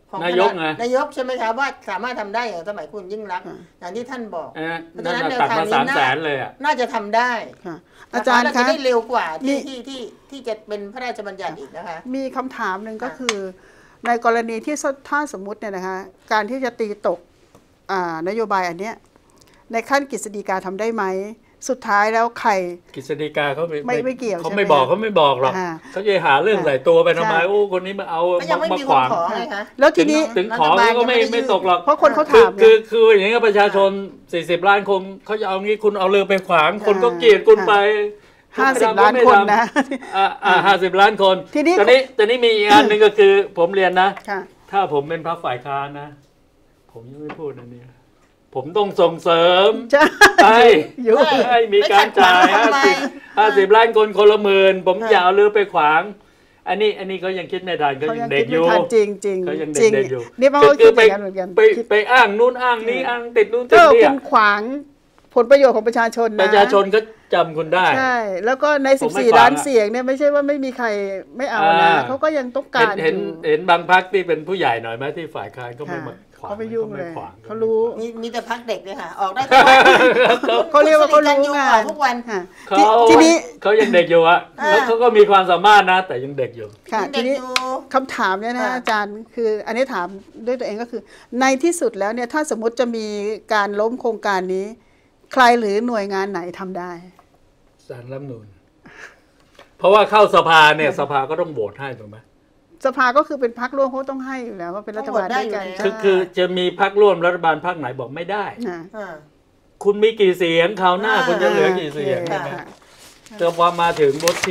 ของนายกไงนายกใช่ไหมคะว่าสามารถทำได้อย่างสมัยคุณยิ่งรักษณ์อย่างที่ท่านบอกเพราะฉะนั้นแนวตัดทางมานี้ 300,000เลยอ่ะน่าจะทำได้ค่ะอาจารย์แล้วคะจะได้เร็วกว่านี่ที่จะเป็นพระราชบัญญัติอีกนะคะมีคำถามหนึ่งก็คือ ในกรณีที่ถ้าสมมุติเนี่ยนะคะการที่จะตีตกนโยบายอันเนี้ยในขั้นกฤษฎีกาทำได้ไหมสุดท้ายแล้วใครกฤษฎีกาเขาไม่เกี่ยวเขาใช่ไหมไม่บอกหรอกอ่าเขาจะหาเรื่องใส่ตัวไปทำไมใช่โอ้คนนี้มาเอาก็ยังไม่มามีขคนวางขอไงคะแล้วทีนี้ถึงขอรัฐบาลก็ยังไม่ได้ยื่นไม่ตกหรอกเพราะคนเขาถามคืออย่างเงี้ยประชาชน40 ล้านคนเขาจะเอางี้คุณเอาเรือไปขวางคนก็เกลียดคุณไป 50 ล้านคนนะ 50 ล้านคนทีนี้ตอนนี้มีอีกอันหนึ่งก็คือผมเรียนนะค่ะถ้าผมเป็นพรรคฝ่ายค้านนะ ผมยังไม่พูดอันนี้ผมต้องส่งเสริมใช่ อยู่ให้มีการจ่ายไม่ขัดขวางทำไม 50 ล้านคนคนละหมื่นผมอย่าเอาเรือไปขวาง อันนี้เขายังคิดไม่ทันเขาเขายัยัง งเด็คิกดอไม่ยู่ทันจริงจริงเขายังจริงเด็กอยู่นี่มันก็คิดอย่างนั้นเหมือนกันไปอ้างนู่นอ้างนี้อ้างติดนู่นติดก็นี่คุณขวางผลประโยชน์ของประชาชนนะประชาชนก็จำคุณได้ใช่แล้วก็ในผมไม่ 14 ขวางล้านเสียงเนี่ยไม่ใช่ว่าไม่มีใครไม่เอานะเขาก็ยังต้องการเห็นอยู่เห็นบางพรรคที่เป็นผู้ใหญ่หน่อยไหมที่ฝ่ายค้านก็ไม่มาขวางเขาไม่ยุ่งเลยขวางเขารู้มีแต่พักเด็กเลยค่ะ ออกได้ทุกวันเขาเรียกว่าเขารู้งานทุกวันค่ะเขาทีนี้เขายังเด็กอยู่อะอ่าแล้วเขาก็มีความสามารถนะ แต่ยังเด็กอยู่ค่ะเด็ทีกนี้อยู่คำถามเนี่ยนะค่ะอาจารย์คืออันนี้ถามด้วยตัวเองก็คือ ในที่สุดแล้วเนี่ยถ้าสมมติจะมีการล้มโครงการนี้ ใครหรือหน่วยงานไหนทำได้ศาลรัฐธรรมนูญเพราะว่าเข้าสภาเนี่ยสภาก็ต้องโหวตให้ถูกไหมสภาก็คือเป็นพรรคร่วมเขาต้องให้อยู่แล้วว่าเป็นรัฐบาลด้วยกันต้องโหวตได้อยู่แล้วคือจะมีพรรคร่วมรัฐบาลพรรคไหนบอกไม่ได้อ่าอ่าคุณมีกี่เสียงคราวหน้าคุณจะเหลือกี่เสียงโอคใช่ไหมค่ะแต่พอมาถึงวุ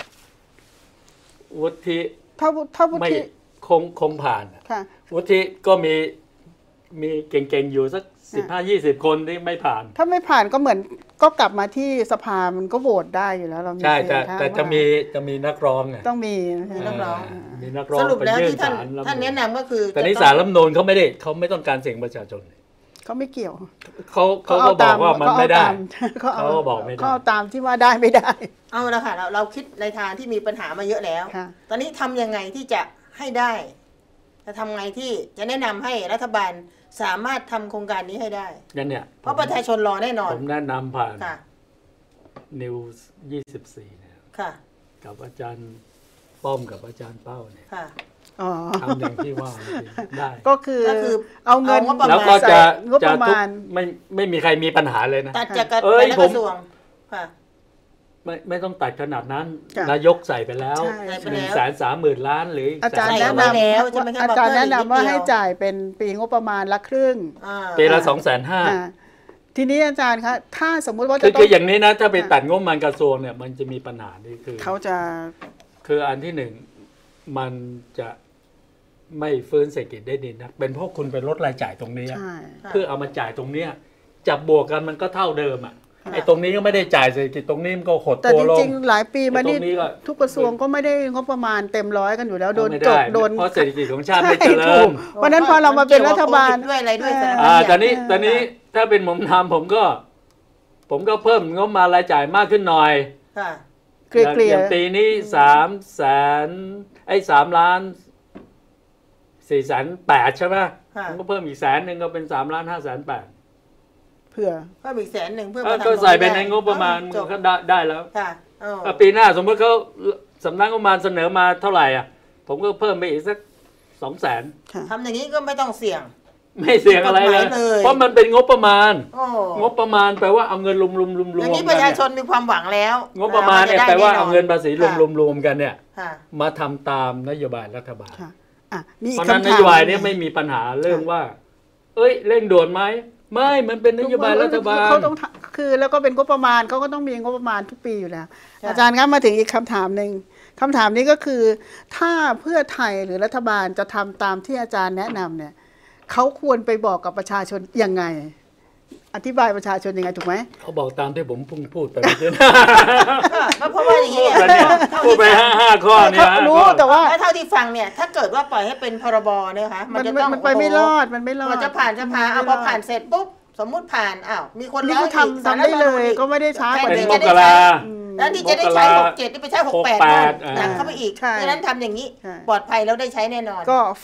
ฒิถ้าวุไม่ฒิคงผ่านอะค่ะวุฒิก็มีเก่งๆอยู่สัก15-20 คนที่ไม่ผ่านถ้าไม่ผ่านก็เหมือนก็กลับมาที่สภามันก็โหวตได้อยู่แล้วเรามีใช่เสียงข้างแต่จะว่ามีนักร้องไงต้องมีมีนักร้องมีนักร้องสรุปไปแล้วยื่นที่ท่านศาลรัฐธรรมท่านนูแนะญนำก็คือแต่นี่จะศาลต้รัองฐธรรมนูญเขาไม่ต้องการเสียงประชาชนเขาไม่เกี่ยวเขาก็บอกว่ามันไม่ได้เขาเอาเขาก็บอกไม่ได้เขาเอาตามที่ว่าได้ไม่ได้เอาละค่ะเราคิดในทางที่มีปัญหามาเยอะแล้วค่ะตอนนี้ทำยังไงที่จะให้ได้จะทำไงที่จะแนะนำให้รัฐบาลสามารถทำโครงการนี้ให้ได้นั่นเนี่ยเพราะประชาชนรอแน่นอนผมแนะนำผ่านค่ะนิวส์24เนี่ยค่ะกับอาจารย์ป้อมกับอาจารย์เป้าเนี่ยค่ะอ๋อทำอย่างที่ว่าได้ก็คือก็คือเอาเงินเอางบประมาณแล้วก็จะใส่งบประมาณไม่มีใครมีปัญหาเลยนะตัดจากกระเอ้ยแต่ละผกมระทรวงค่ะไม่ต้องตัดขนาดนั้นจ้ะนายกใส่ไปแล้วใช่ใส่ไปแล้ว 130,000 ล้านหรืออาจารย์ใส่แนะเข้าไปนำแล้วใช่ไหมคะอาจารย์แนะนำว่ามาเพิ่มอีกนิดเดียวให้จ่ายเป็นปีงบประมาณละครึ่งอ่าปีละอ่าทีนี้อาจารย์คะถ้าสมมุติว่า 250,000 จะต้คือ อง อย่างนี้นะ ถ้าไปตัดงบประมาณกระทรวงเนี่ยมันจะมีปัญหานี่คือเขาจะคืออันที่หนึ่งมันจะไม่ฟื้นเศรษฐกิจได้ดีนะเป็นเพราะคุณไปลดรายจ่ายตรงนี้ใช่เพื่อเอามาจ่ายตรงเนี้ยจับบวกกันมันก็เท่าเดิมอ่ะไอ้ตรงนี้ก็ไม่ได้จ่ายเศรษฐกิจตรงนี้มันก็หดแต่ตัวจลงริงๆหลายปีมานี่ไอ้ตรงนี้ก็ทุกกระทรวงก็ไม่ได้งบประมาณเต็มร้อยกันอยู่แล้วโดนไม่จได้บโดนเพราะเศรษฐกิจของชาติไม่เจริถูญกเพราะฉะนั้นพอเรามาเป็นรัฐบาลมันเกี่ยวกับโควิดด้วยอะไรด้วยสารพัดตอนนี้ถ้าเป็นผมทำผมก็เพิ่มงบประมาณรายจ่ายมากขึ้นหน่อยค่ะเกลี่ยอย่างปีนี้3 ล้าน4,800,000ใช่ไหมค่ะมันก็เพิ่มอีก100,000ก็เป็น3,580,000 เผื่อเพิ่มอีก100,000เพื่อก็มาทำใส่ไปในงบประมาณจมันบก็ได้แล้วค่ะปีหน้าสมมติเขาสำนักงบประมาณเสนอมาเท่าไหร่อ่ะผมก็เพิ่มไปอีกสัก200,000 ค่ะทำอย่างนี้ก็ไม่ต้องเสี่ยงไม่เสี่ยงอะไรเลยกฎหมายเลยเพราะมันเป็นงบประมาณโอ้งบประมาณแปลว่าเอาเงินรวมอย่างนี้ประชาชนมีความหวังแล้วงบประมาณเนี่ยแปลว่าเอาเงินภาษีค่ะรวมกันเนี่ยค่ะมาทำตามนโยบายรัฐบาลค่ะอ่ะมีอีเพกราะฉะนั้นคำนถามโยบายนี้ไม่มีปัญหาเรื่องว่า เอ้ยเร่งด่วนไหมไม่มันเป็นนโยบายรัฐบาลเขาต้องคือแล้วก็เป็นงบประมาณเขาก็ต้องมีงบประมาณทุกปีอยู่แล้วค่ะอาจารย์ครับมาถึงอีกคำถามหนึ่งคำถามนี้ก็คือ ถ้าเพื่อไทยหรือรัฐบาลจะทำตามที่อาจารย์แนะนำเนี่ยเขาควรไปบอกกับประชาชนยังไง อธิบายประชาชนยังไงถูกไหมเขาบอกตามที่ผมเพิ่งพูดไปเมื่อกี้ก็เพราะว่าอย่างนี้พูดไปห้าข้อเนี่ยรู้แต่ว่าแล้วเท่าที่ฟังเนี่ยถ้าเกิดว่าปล่อยให้เป็นพรบเนี่ยค่ะมันจะต้องมันไปไม่รอดมันไม่รอดมันจะผ่านสภาเอาพอผ่านเสร็จปุ๊บสมมุติผ่านอ้าวมีคนนี่ร้องเขาอีกทำได้เลยก็ไม่ได้ช้ากว่าเป็นนี้มกราแล้วที่จะได้ใช้67นี่ไปใช้68 68 หนักเข้าไปอีกใช่ดังนั้นทำอย่างนี้ใช่ปลอดภัยแล้วได้ใช้แน่นอนก็ฝาก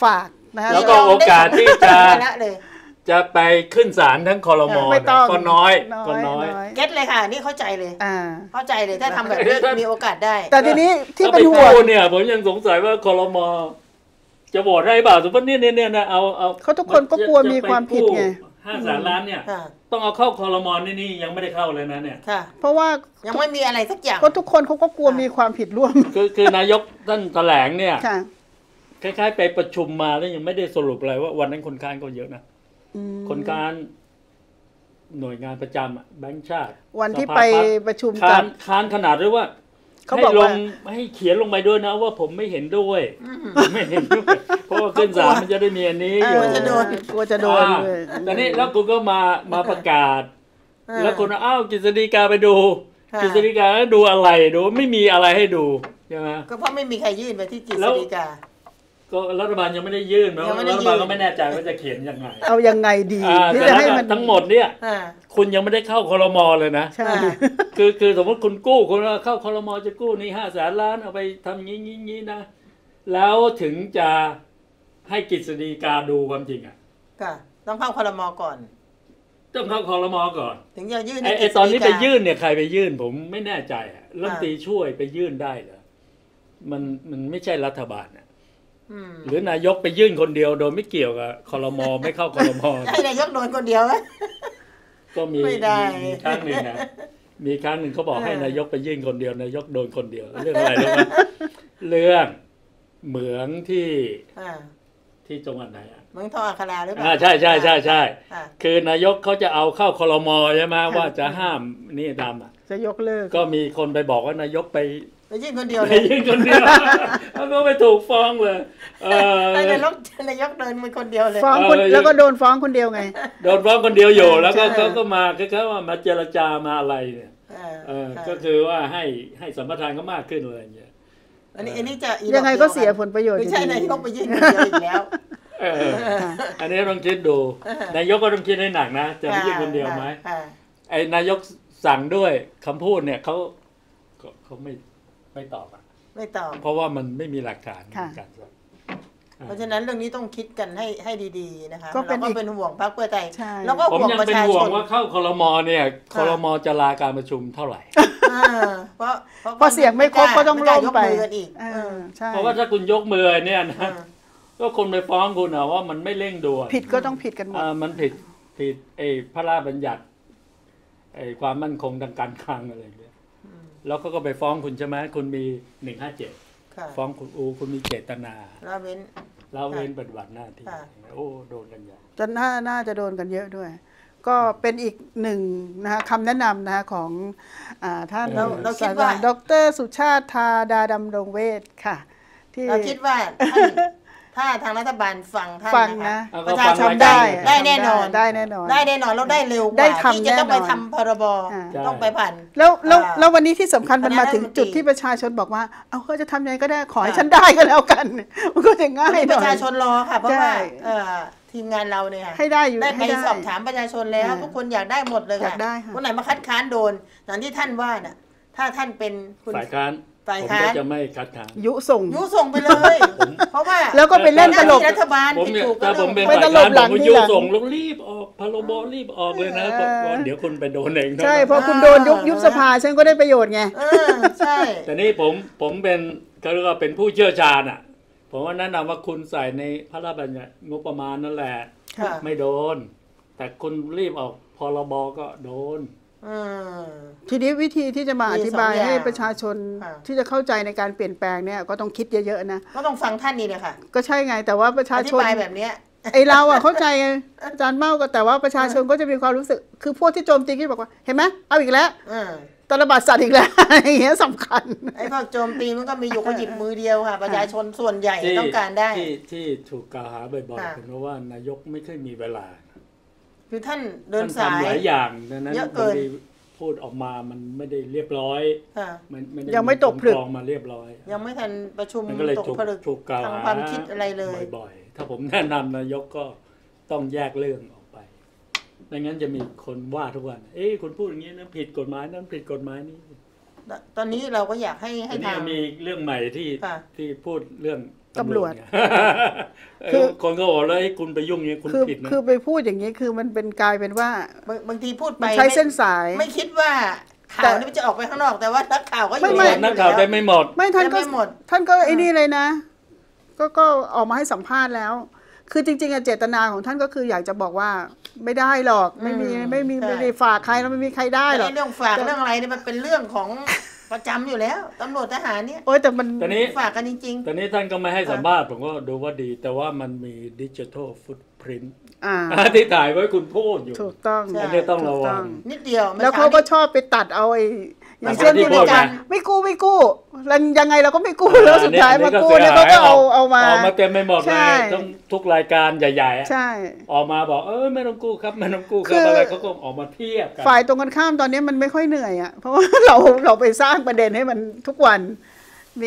นะคะแล้วก็โอกาสที่จะละเลยจะไปขึ้นศาลทั้งครมไม่ต้องก็น้อยน้อยก็น้อยเก็ตเลยค่ะนี่เข้าใจเลย เข้าใจเลยถ้าทำแบบนี้มีโอกาสได้แต่ทีนี้ที่ถ้าเป็นห่วงกู้เนี่ยผมยังสงสัยว่าครมจะโหวตให้เปล่าสมมติเนี่ยนะเอาเขาทุกคนก็กลัวมีความผิดไง 500,000,000,000เนี่ยค่ะต้องเอาเข้าครมนี่ยังไม่ได้เข้าเลยนะเนี่ยค่ะเพราะว่ายังไม่มีอะไรสักอย่างก็ทุกคนเขาก็กลัวมีความผิดร่วมคือนายกท่านแถลงเนี่ยค่ะคล้ายๆไปประชุมมาแล้วยังไม่ได้สรุปอะไรว่าวันนั้นคนค้านก็เยอะนะคนค้านหน่วยงานประจำอะแบงก์ชาติวันที่สภาไปพรรคประชุมค้ากับนค้านขนาดด้วยว่าเขาให้บอกลว่างให้เขียนลงไปด้วยนะว่าผมไม่เห็นด้วยไม่เห็นด้วยเพราะว่าขึ้นศาลมันจะได้มีอันนี้อยู่กลัวจะโดนเลยตอนนี้แล้วคุณก็มาประกาศ แล้วคุณอ้าวกฤษฎีกาไปดูค่ะกฤษฎีกาดูอะไรดูไม่มีอะไรให้ดูใช่ไหมก็เพราะไม่มีใครยื่นไปที่กฤษฎีกาก็รัฐบาลยังไม่ได้ยื่นนะยังไม่ได้รัยื่ฐนบาลก็ไม่แน่ใจว่าจะเขียนยังไงเอายังไงดีที่แต่จะให้มันทั้งหมดเนี่ยอ่าคุณยังไม่ได้เข้าครมเลยนะใช่คือสมมติคุณกู้คุณเข้าครมจะกู้นี่500,000,000,000เอาไปทำงี้นะ แล้วถึงจะให้กฤษฎีกาดูความจริงอ่ะค่ะต้องเข้าครมก่อนต้องเข้าครมก่อนถึงจะยื่นไอ้ตอนนี้ไปยื่นเนี่ยใครไปยื่นผมไม่แน่ใจอะรัฐมนตรีช่วยไปยื่นได้เหรอมันไม่ใช่รัฐบาลนะหรือนายกไปยื่นคนเดียวโดยไม่เกี่ยวกับครมไม่เข้าครมให้นายกโดนคนเดียวไหมก็มีไม่ได้มีครั้งหนึ่งนะมีครั้งหนึ่งเขาบอกให้นายกไปยื่นคนเดียวนายกโดนคนเดียวเรื่องอะไรรู้ไหมเรื่องเหมืองที่จังหวัดไหนอ่ะเมืองทองอัคราหรือเปล่าใช่อ่าคือนายกเขาจะเอาเข้าครมใช่ไหมว่าจะห้ามนี่ดำอ่ะจะยกเลิกก็มีคนไปบอกว่านายกไปยื่นคนเดียวไปเลยยื่นคนเดียวแล้วก็ไปถูกฟ้องเลยให้นายกเดินมือคนเดียวเลยฟ้องคนแล้วก็โดนฟ้องคนเดียวไงโดนฟ้องคนเดียวอยู่แล้วก็ใช่เขาก็มาคล้ายๆว่ามาเจรจามาอะไรเนี่ยก็คือว่าให้สัมปทานก็มากขึ้นอะไรอย่างเงี้ยอันนี้จะยังไงก็เสียผลประโยชน์ไม่ใช่อยู่ดีนายกไปยื่นคนเดียวอีกแล้วอันนี้ต้องคิดดูนายกก็ต้องคิดให้หนักนะจะไปยื่นคนเดียวไหมไอ้นายกสั่งด้วยคำพูดเนี่ยเขาไม่ตอบอ่ะไม่ตอบเพราะว่ามันไม่มีหลักฐานค่ะในการสอบเพราะฉะนั้นเรื่องนี้ต้องคิดกันให้ดีๆนะคะก็เป็นเราก็เป็นห่วงพรรคเพื่อไทยใช่แล้วก็ผมห่วงยังประเป็นชาห่ชวงนว่าเข้าครมเนี่ยครมจะลาการประชุมเท่าไหร่พอเสียงไม่ครบก็ต้องล่มไปยกมือกันอีกใช่เพราะว่าถ้าคุณยกมือเนี่ยนะก็คนไปฟ้องคุณอะว่ามันไม่เร่งด่วนผิดก็ต้องผิดกันหมดมันผิดไอ้พระราชบัญญัติไอ้ความมั่นคงทางการคลังอะไรอย่างเงี้ยแล้วเขาก็ไปฟ้องคุณใช่ไหมคุณมี157ฟ้องคุณมีเจตนาละเว้นละเว้นปฏิบัติหน้าที่โอ้โดนกันใหญ่จะน่าจะโดนกันเยอะด้วย ก็เป็นอีกหนึ่งนะคะคำแนะนำนะคะของท่านเราคิดว่าดร.สุชาติธาดาดำรงเวชค่ะ ที่เราคิดว่าถ้าทางรัฐบาลฟังท่านฟังนะนะคะประชาชนได้ได้แน่นอนได้แน่นอนได้แน่นอนแล้วได้เร็วกได้ว่าทำที่จะต้องไปแน่นอนทำพรบต้องไปผ่านแล้ววันนี้ที่สำคัญมันมาถึงคณะรัฐมนตรีจุดที่ประชาชนบอกว่าเอาเขาจะทำยังไงก็ได้ขอให้ฉันได้ก็แล้วกัน มันก็จะง่ายหปน่อระชาย ชนรอค่ะเพราะว่าใช่ทีมงานเราเนี่ยค่ะให้ได้อยู่ได้ไปให้ได้สอบถามประชาชนแล้ว ทุกคนอยากได้หมดเลยอยาค่ะกได้ค่ะคนไหนมาคัดค้านโดนอย่างที่ท่านว่าน่ะถ้าท่านเป็นคุณฝ่ายค้านฝ่ายผมค้านก็จะไม่คัดค้านยุส่งยุส่งไปเลย เพราะว่าแล้วก็ไปเล่นตลกหาที่รัฐบาลผมผิดเนี่ยถูกก็ถ้าเรื่ผองมเป็นไม่ฝ่ายตลค้าบนหลัผงมก็ทียุหลังส่งแล้วรีบออกพรบรีบออกเลยนะเพราะเดี๋ยวคุณไปโดนเองใช่เพราะคุณโดนยุบสภาฉันก็ได้ประโยชน์ไงใช่แต่นี่ผมเป็นเขาเรียกว่าเป็นผู้เชี่ยวชาญอ่ะผมว่าแนะนำว่าคุณใส่ในพระราชบัญญัติงบประมาณนั่นแหละค่ะไม่โดน แต่คุณรีบออกพรบก็โดนทีนี้วิธีที่จะมาอธิบายมีสองอย่างให้ประชาชนค่ะที่จะเข้าใจในการเปลี่ยนแปลงเนี่ยก็ต้องคิดเยอะๆนะก็ต้องฟังท่านนี่เลยค่ะก็ใช่ไงแต่ว่าประชาอธิชนบายแบบเนี้ยไอเราอะเข้าใจไงอาจารย์เมาก็แต่ว่าประชาชนก็จะมีความรู้สึก คือพวกที่โจมตีก็บอกว่าเห็นไหมเอาอีกแล้วตระบาดสัตว์อีกแล้ว อย่างเงี้ยสำคัญไอ้พวกโจมตีมันก็มีอยู่คนหยิบมือเดียวค่ะ ประชาชนส่วนใหญ่ต้องการได้ที่ถูกกล่าวหาบ่อยๆเป็นเพราะว่านายกไม่เคยมีเวลาคือท่านเดินท่านสายทำหลายอย่างดังนั้นเยอะบาเกิงนทีพูดออกมามันไม่ได้เรียบร้อยค่ะมันยังไม่ตกผลึกกรองมาเรียบร้อยยังไม่ทันประชุมมันก็เลยตกผลึกถูกกล่าวทางหาความคิดอะไรเลยบ่อยๆถ้าผมแนะนำนายกก็ต้องแยกเรื่องออกไปไม่งั้นจะมีคนว่าทุกวันคุณพูดอย่างนี้นะผิดกฎหมายนั้นผิดกฎหมายนี้ตอนนี้เราก็อยากให้อันนี้ทางมีเรื่องใหม่ที่ค่ะที่พูดเรื่องตำรวจคือคนก็บอกแล้วให้คุณไปยุ่งเงี้ยคุณผิดนะคือไปพูดอย่างนี้คือมันเป็นกลายเป็นว่าบางทีพูดไปมันใช้เส้นสายไม่คิดว่าข่าวนี้มันจะออกไปข้างนอกแต่ว่านักข่าวก็อยู่ไม่ในนักข่าวได้ไม่หมดไม่ท่านก็ยังไม่หมดท่านก็ไอ้นี่เลยนะ ก็ออกมาให้สัมภาษณ์แล้ว คือจริงๆอะเจตนาของท่านก็คืออยากจะบอกว่าไม่ได้หรอกไม่ได้ฝากใครแล้วไม่มีใครได้หรอกเรื่องฝากเรื่องอะไรเนี่ยมันเป็นเรื่องของประจำอยู่แล้วตำรวจทหารเนี่ยโอ้ยแต่มันตอนนี้ฝากกันจริงตอนนี้ท่านก็ไม่ให้สัมภาษณ์ผมก็ดูว่าดี แต่ว่ามันมีดิจิทัลฟุตพริ้นท์ ที่ถ่ายไว้คุณพูดอยู่ถูกต้องอันนี้ต้องระวังๆ นิดเดียวแล้วเขาก็ชอบไปตัดเอาไอ้อย่างเช่นที่ที่พูดการไงไม่กู้แล้วยังไงเราก็ไม่กู้แล้วสุดท้ายมากู้เนี่ยเขาก็เอามาออกมาเต็มไปหมดเลใช่ยต้องทุกรายการใหญ่ๆอะใช่ออกมาบอกไม่ต้องกู้ครับไม่ต้องกู้คคืรับอออะไรเขาก็ออกมาเทียบกันฝ่ายตรงกันข้ามตอนนี้มันไม่ค่อยเหนื่อยอ่ะเพราะว่าเราไปสร้างประเด็นให้มันทุกวันมี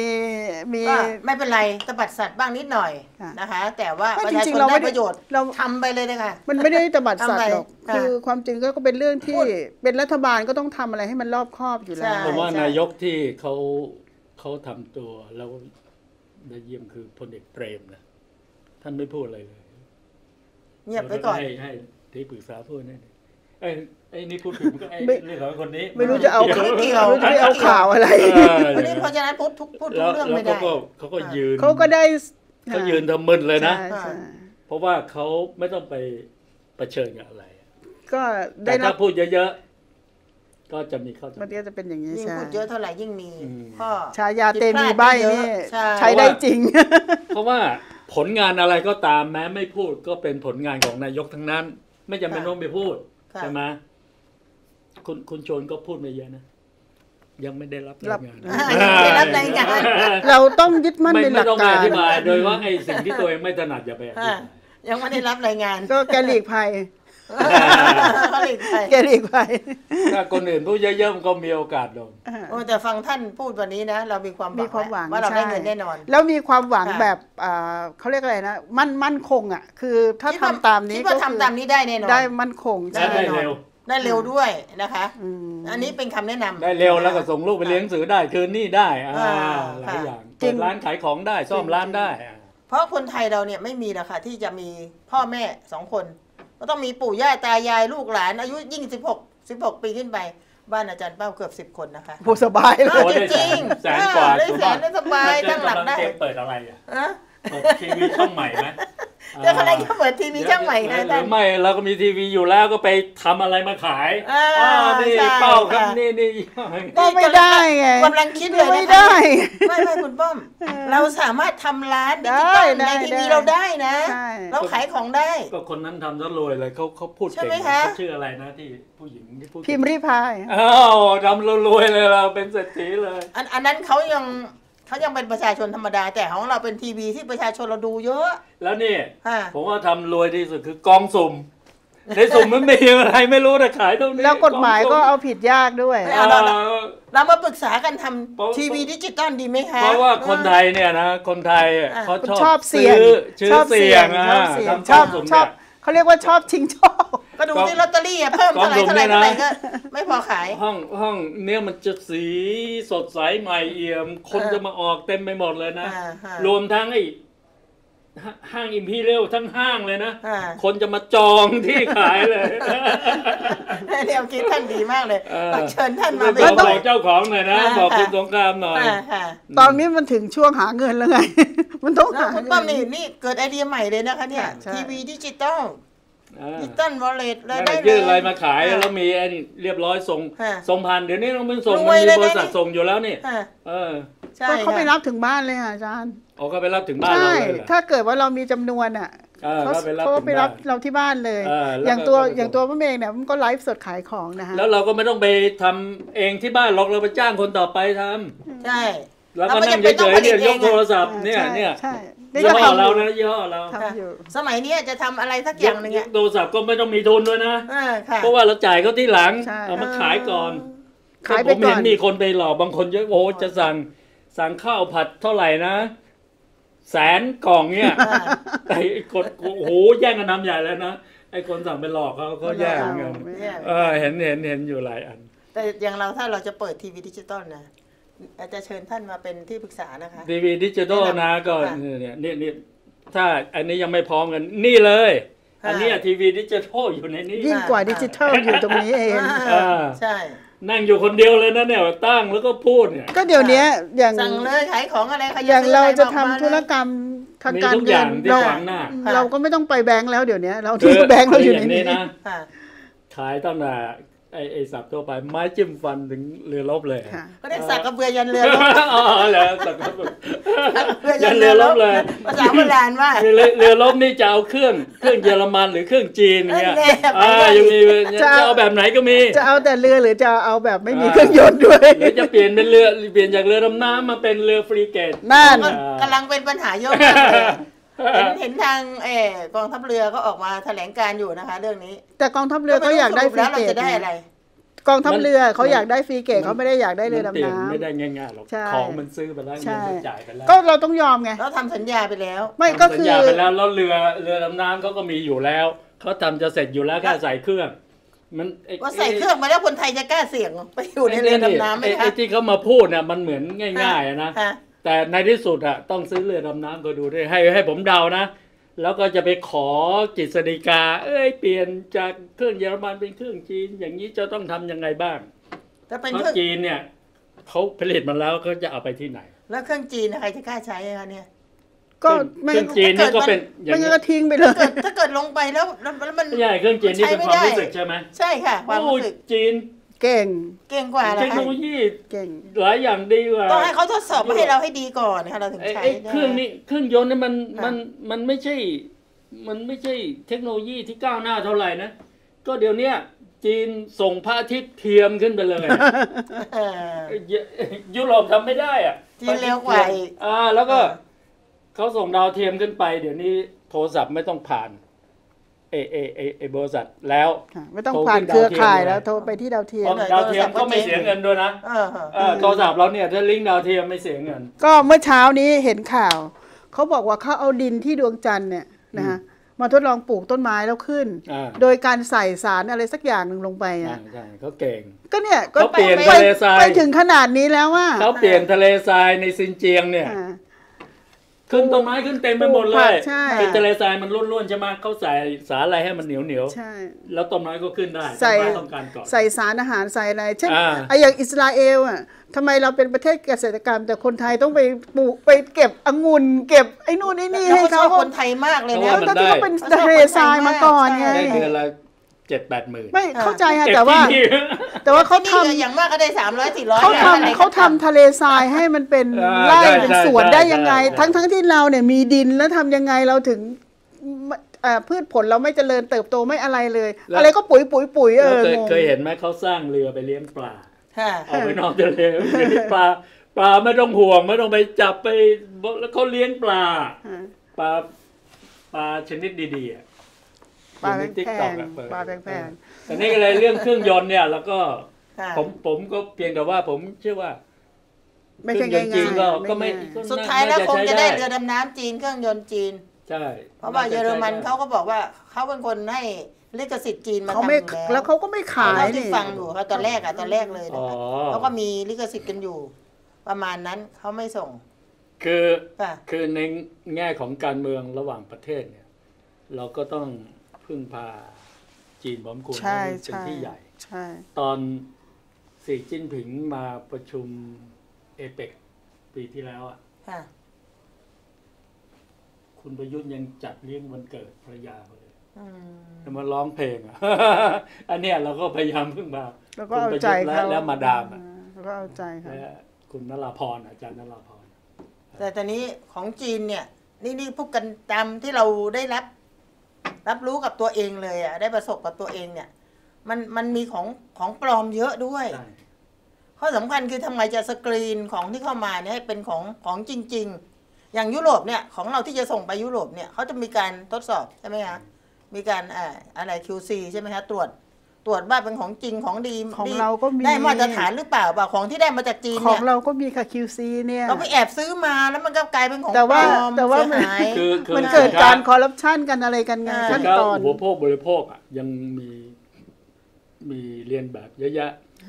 ก็ไม่เป็นไรตบัดสัตว์บ้างนิดหน่อยค่ะนะคะ แต่ว่าไม่ประจชาริชงๆนเราได้ไม่ได้ประโยชน์เราทำไปเลยนะคะมันไม่ได้ตบัดสัตว์หรอกทำไปคือความจริงก็เป็นเรื่องที่พูดเป็นรัฐบาลก็ต้องทำอะไรให้มันรอบคอบอยู่แล้วใช่ผมว่านายกที่เขาทำตัวแล้วได้เยี่ยมคือพลเอกเปรมนะท่านไม่พูดอะไรเลยเงียบไปก่อนให้ที่ปรึกษาพูดนี่ไอ้นี่พูดถึงก็ไอ้ไม่เรื่องของคนนี้ไม่รู้จะเอาไม่เกี่ยวไม่รู้จะเอาข่าวอะไรวันนี้เพราะฉะนั้นพูดทุกเรื่องไม่ได้เขาก็ยืนเขาก็ได้เขายืนทำมึนเลยนะใช่ใช่เพราะว่าเขาไม่ต้องไปเผชิญกับอะไรก็แต่ได้รัถ้าบพูดเยอะๆก็จะมีข้อจำมันก็จะเป็นอย่างนี้ยิ่งใช่พูดเยอะเท่าไหร่ยิ่งมีข้อชายาเตมีใบนี่ใช่ใช้ได้จริงเพราะว่าผลงานอะไรก็ตามแม้ไม่พูดก็เป็นผลงานของนายกทั้งนั้น ไม่จำเป็นต้องไปพูดใช่ไหมคุณโจนก็พูดไม่เยอะนะ ยังไม่ได้รับรายงานได้รับรายงานเราต้องยึดมั่นในหไม่ลักต้องกาอรธิบายโดยว่าไอ้สิ่งที่ตัวเองไม่ถนัดอย่าไปอธิบายยังไม่ได้รับรายงานก็แกหลีกภัยเขาหลีกไปแกหลีกภัยถ้าคนอื่นพูดเยอะๆมันก็มีโอกาสโดนโอ้แต่ฟังท่านพูดวันนี้นะ เรามีความมีความหวังว่าเราได้เงินแน่นอนแล้วมีความหวังค่ะแบบเขาเรียกอะไรนะมั่นคงอ่ะคือถ้าคิดว่ทำตามนี้คิดว่าก็คือทำตามนี้ได้แน่นอนได้มั่นคงและได้เร็วได้เร็วด้วยนะคะอืมอันนี้เป็นคำแนะนำได้เร็วแล้วก็ส่งลูกไปเลี้ยงหนังสือได้คืนหนี้ได้หลายค่ะอย่างจริเปิงดร้านขายของได้ซ่อมร้านได้เพราะคนไทยเราเนี่ยไม่มีหรอกค่ะที่จะมีพ่อแม่2 คนก็ต้องมีปู่ย่าตายายลูกหลานอายุยิ่ง16 ปีขึ้นไป บ้านอาจารย์เป้าเกือบ10 คนนะคะโหสบายเลโอ้ยได้จริงแสนกว่าได้แสนได้สบายตั้งหลักได้เปิดอะไรอ่ะอะเปิดทีวีช่องใหม่ไหมแต่คนนั้นก็เปิดทีวีช่องใหม่นะหอารืจารอย์ไม่เราก็มีทีวีอยู่แล้วก็ไปทำอะไรมาขาย นี่ใช่เป้าครับค่ะนี่ก็ไม่ได้ไงกำลังคิดเลยไม่นะได้ไม่คุณป้อม เราสามารถทำร้านดิจิตอลได้ในทีวีได้เราได้นะใช่เราขายของได้ก็คนนั้นทำซะรวยเลยเขาพูดใช่เก่งไหมคะเขาชื่ออะไรนะที่ผู้หญิงที่พูดพิมพ์ริพายอ้าวทำรวยเลยเราเป็นเศรษฐีเลยอันนั้นเขายังเป็นประชาชนธรรมดา แต่ของเราเป็นทีวีที่ประชาชนเราดูเยอะแล้วนี่ค่ะผมว่าทำรวยที่สุดคือกองสุ่มในสุ่มมันมีอะไรไม่รู้แต่ขายเท่านี้แล้วกฎหมายก็เอาผิดยากด้วยไม่เอา เรามาปรึกษากันทเพราะำทีวีดิจิตอลดีไหมคะเพราะว่าคนไทยเนี่ยนะคนไทยเขาชอบเสี่ยงชื่อเสี่ยงชอบทำกองสุ่มชอบเขาเรียกว่าชอบชิงโชคก็ดูที่ลอตเตอรี่อะเพิ่มเท่าไหร่กองสุ่มเท่าไหร่เนี่ยนะก็ไม่พอขายห้องเนี่ยมันจะสีสดใสใหม่เอี่ยม คนจะมาออกเต็มไปหมดเลยนะ รวมทั้งไอ้ห้างอิมพีเรียลทั้งห้างเลยนะ คนจะมาจองที่ขายเลยแนวคิดท่านดีมากเลยต้องเชิญท่านมาไปบอกเจ้าของหน่อยนะ บอกคุณสงครามหน่อยตอนนี้มันถึงช่วงหาเงินแล้วไง มันต้องหาคุณเงิป้อมนี่เกิดไอเดียใหม่เลยนะคะเนี่ยใช่ทีวีดิจิตอลดิจิตอลวอลเล็ตเลยได้ยื่นอะไรมาขายแล้วมีไอ้นี่เรียบร้อยส่งผ่านเดี๋ยวนี้ต้องเป็นส่งมันมีบริษัทส่งอยู่แล้วนี่ใช่ก็เขาไปรับถึงบ้านเลยค่ะอาจารย์อ๋อก็ไปรับถึงบ้านเราใช่เลยเหรอถ้าเกิดว่าเรามีจำนวนอ่ะเขาไปรับเราที่บ้านเลย อย่างตัวพ่อเองเนี่ยมันก็ไลฟ์สดขายของนะฮะแล้วเราก็ไม่ต้องไปทำเองที่บ้านหรอกเราไปจ้างคนต่อไปทำใช่แล้วก็นั่งเฉยๆเนี่ยยกโทรศัพท์เนี่ยใช่ยี่ห้อเรานะยี่ห้อเราทำอยู่สมัยนี้จะทำอะไรสักอย่างหนึ่งยกโทรศัพท์ก็ไม่ต้องมีทุนด้วยนะค่ะเพราะว่าเราจ่ายเขาที่หลังใช่เอามาขายก่อนขายไปผมก่เห็อน นมีคนไปหลอกบางคนเยอะโอ้จะสั่งข้าวผัดเท่าไหร่นะ100,000 กล่องเนี่ยไอ้คนโอ้โหแย่งกันทำใหญ่แล้วนะไอ้คนสั่งไปหลอกเขาแย่งเงินเห็นอยู่หลายอันแต่อย่างเราถ้าเราจะเปิดทีวีดิจิตอลนะอาจจะเชิญท่านมาเป็นที่ปรึกษานะคะทีวีดิจิตอลนะก็ค่ะเนี่ยนี่ถ้าอันนี้ยังไม่พร้อมกันนี่เลยค่ะอันเนี้ทีวีดิจิทัลอยู่ในนี้ยิ่งกว่าดิจิทัลอยู่ตรงนี้เองใช่นั่งอยู่คนเดียวเลยนะเนี่ยตั้งแล้วก็พูดเนี่ยก็เดี๋ยวนี้อย่างสั่งเลยขายของอะไรใครอย่างซื้เราอจะอไทำธุรกรรมทางมีการทุกอเงิย่าน งที่เราขวางหน้าเราก็ไม่ต้องไปแบงค์แล้วเดี๋ยวนี้เราคืที่แบงค์เราอยู่ในย่างนี้นะค่ะขายตั้งแต่ไอ้สับทั่วไปไม้จิ้มฟันถึงเรือรบเลยค่ะก็ได้สักกระเบือยันเรือรบอ๋อแล้วสักกระเบือเรือยัยันนเรืเรือ อรรบบ เลยภาษาโบราณว่าเรือรบนี่จะเอาเครื่องเยอรมันหรือเครื่องจีนเงี้ยแน่ไปเลยยังมีจะเอาแบบไหนก็มีจะเอาแต่เรือหรือจะเอาแบบไม่มีเครื่องยนต์ด้วยหรือจะเปลี่ยนจากเรือดำน้ำมาเป็นเรือฟรีเกตนั่นก็กำลังเป็นปัญหาเยอะมากเลยเห็นทางกองทัพเรือก็ออกมาแถลงการอยู่นะคะ เรื่องนี้แต่กองทัพเรือเขาอยากได้ฟรีแล้วเราเกตจะได้อะไรกองทัพเรือเขาอยากได้ฟรีเกตเขาไม่ได้อยากได้เรือมันเปลี่ดำยนน้ไม่ได้ง่ายๆหรอกใช่ของมันซื้อไปแล้วใช่เงินมันจ่ายไปแล้วำก็เราต้องยอมไงเราทำสัญญาไปแล้วไม่ก็สัญคือญาไปแล้วแล้วเรือดำน้ำเขาก็มีอยู่แล้วเขาทำจะเสร็จอยู่แล้วแค่ใส่เครื่องมันว่าใส่เครื่องมาแล้วคนไทยจะกล้าเสี่ยงไปอยู่ในเรือดำน้ำไหมคะไอ้ที่เขามาพูดเนี่ยมันเหมือนง่ายๆนะค่ะแต่ในที่สุดอะต้องซื้อเรือดำน้ำก็ดูด้วยให้ผมเดานะแล้วก็จะไปขอกฤษฎีกาเปลี่ยนจากเครื่องเยอรมันเป็นเครื่องจีนอย่างนี้จะต้องทำยังไงบ้างถ้าเป็นเพเครื่ราะองจีนเนี่ยเขาผลิตมาแล้วเขาจะเอาไปที่ไหนแล้วเครื่องจีนใครจะกล้าใช้คะเนี่ยก็ไม่เครื่องจีนนี่ก็เป็นอย่างไม่งั้นี้นก็ทิ้งไปเลยถ้าเกิดลงไปแล้วมันไม่ใช่เครื่องจีนนี่เป็นความรู้สึกใช่ไหมใช่ค่ะความรู้สึกจีนเก่งเก่งกว่าเทนะคโนคะโลยีเก่งหลายอย่างดีกว่าต้องให้เขาทดสอบมาให้เราให้ดีก่อนนะคะเราถึงใช้เครื่องนี้เครื่องยนต์นี่มันไม่ใช่เทคโนโลยีที่ก้าวหน้าเท่าไหร่นะก็เดี๋ยวเนี้ยจีนส่งพระอาทิตย์เทียมขึ้นไปเลยเออยุโรปทำไม่ได้อะจีนเร็วกว่าอีกแล้วก็เขาส่งดาวเทียมขึ้นไป เดี๋ยวนี้โทรศัพท์ไม่ต้องผ่านบริษัทแล้วค่ะไม่ต้องผ่านเครือข่ายแล้วโทรไปที่ดาวเทียมดาวเทียมก็ไม่เสียเงินด้วยนะโทรศัพท์เราเนี่ยถ้าลิงก์ดาวเทียมไม่เสียเงินก็เมื่อเช้านี้เห็นข่าวเขาบอกว่าเขาเอาดินที่ดวงจันทร์เนี่ยนะฮะมาทดลองปลูกต้นไม้แล้วขึ้น โดยการใส่สารอะไรสักอย่างหนึ่งลงไปอ่ะใช่เขาเก่งก็เนี่ยก็เขาเปลี่ยนทะเลทรายไปถึงขนาดนี้แล้วว่าเขาเปลี่ยนทะเลทรายในซินเจียงเนี่ยขึ้นต้นไม้ขึ้นเต็มไปหมดเลยใช่คือทะเลทรายมันร่วนๆใช่ไหมเขาใส่สารอะไรให้มันเหนียวใช่ๆแล้วต้นไม้ก็ขึ้นได้ใส่ต้นไม้ต้องการก่อนใส่สารอาหารใส่อะไรเช่นอ่าไอ้อย่างอิสราเอลอ่ะทำไมเราเป็นประเทศเกษตรกรรม แต่คนไทยต้องไปปลูกไปเก็บองุ่นเก็บไอ้นู่นไอ้นี่แล้วให้เขาชเขาอบคนไทยมากเลยนะแล้วที่เขาเป็นทะเลทรายมาก่อนไงได้เดือนละ7-8 หมื่นไม่เข้าใจค่ะเก็บแต่ว่าที่นี่แต่ว่าเขาทำนี่อย่างมากก็ได้300-400 เขาทำทะเลทรายให้มันเป็นใช่ไร่เป็นใช่สวนใช่ได้ยังไงใช่ทั้งที่เราเนี่ยมีดินแล้วทำยังไงเราถึงพืชผลเราไม่เจริญเติบโตไม่อะไรเลย อะไรก็ปุ๋ยแล้วงงเคยเห็นไหมเขาสร้างเรือไปเลี้ยงปลาค่ะเอาไปนอกทะเลปลาไม่ต้องห่วงไม่ต้องไปจับไปแล้วเขาเลี้ยงปลาปลาชนิดดีๆอะปลาอยู่ในแพ TikTok งอะเปิดปลาแพงอันนี้ก็เลยเรื่องเครื่องยนต์เนี่ยแล้วก็ค่ะผมก็เพียงแต่ว่าผมเชื่อว่าๆไม่ใช่ง่ายเครื่องยนต์จีนก็ๆไม่ง่ายก็สุดท้ายแล้วคงจะได้ใช้เรือดำน้ำจีนเครื่องยนต์จีนใช่เพราะว่าเยอรมันเขาก็บอกว่าเขาเป็นคนให้ลิขสิทธิ์จีนมาเขาทำไม่อยู่แล้วเขาก็ไม่ขายเท่าที่นี่ฟังอยู่เขาตอนแรกเลยอ๋อนะคะเขาก็มีลิขสิทธิ์กันอยู่ ประมาณนั้นเขาไม่ส่งคือค่ะคือในแง่ของการเมืองระหว่างประเทศเนี่ยเราก็ต้องพึ่งพาจีนพร้อมคุณใช่เป็นใช่ที่ใหญ่ใช่ตอนสีจิ้นผิงมาประชุมเอเปกปีที่แล้วอ่ะค่ะคุณประยุทธ์ยังจัดเลี้ยงวันเกิดภรรยาเขาเลยอืมจะมาร้องเพลงอ่ะ อันเนี้ยเราก็พยายามพึ่งพาแล้วก็เอาใจคุณประยุทธ์เขาและมาดามอะแล้วก็เอาใจเขาและคุณนราพรอาจารย์นราพรแต่ตอนนี้ของจีนเนี่ยนี่พูดกันตามที่เราได้รับรู้กับตัวเองเลยอ่ะได้ประสบกับตัวเองเนี่ย มันมีของปลอมเยอะด้วยใช่ข้อสำคัญคือทำไงจะสกรีนของที่เข้ามาเนี่ยให้เป็นของจริง ๆ อย่างยุโรปเนี่ยของเราที่จะส่งไปยุโรปเนี่ยเขาจะมีการทดสอบใช่ไหมคะมีการอะไร QC ใช่ไหมคะตรวจว่าเป็นของจริงของดีของเราก็มีได้มาตรฐานหรือเปล่าของที่ได้มาจากจีนขอเนี่งยเราก็มีค่ะ QC เนี่ยเราไปแอบซื้อมาแล้วมันก็กลายเป็นของแต่ว่าปลอมแต่ว่าเสียหายคือมันเกิดการคอร์รัปชันกันอะไรกันไงอ่าขั้นก็ตอนอุปโภคบริโภคอ่ะยังมีเรียนแบบเยอะแยะฮะ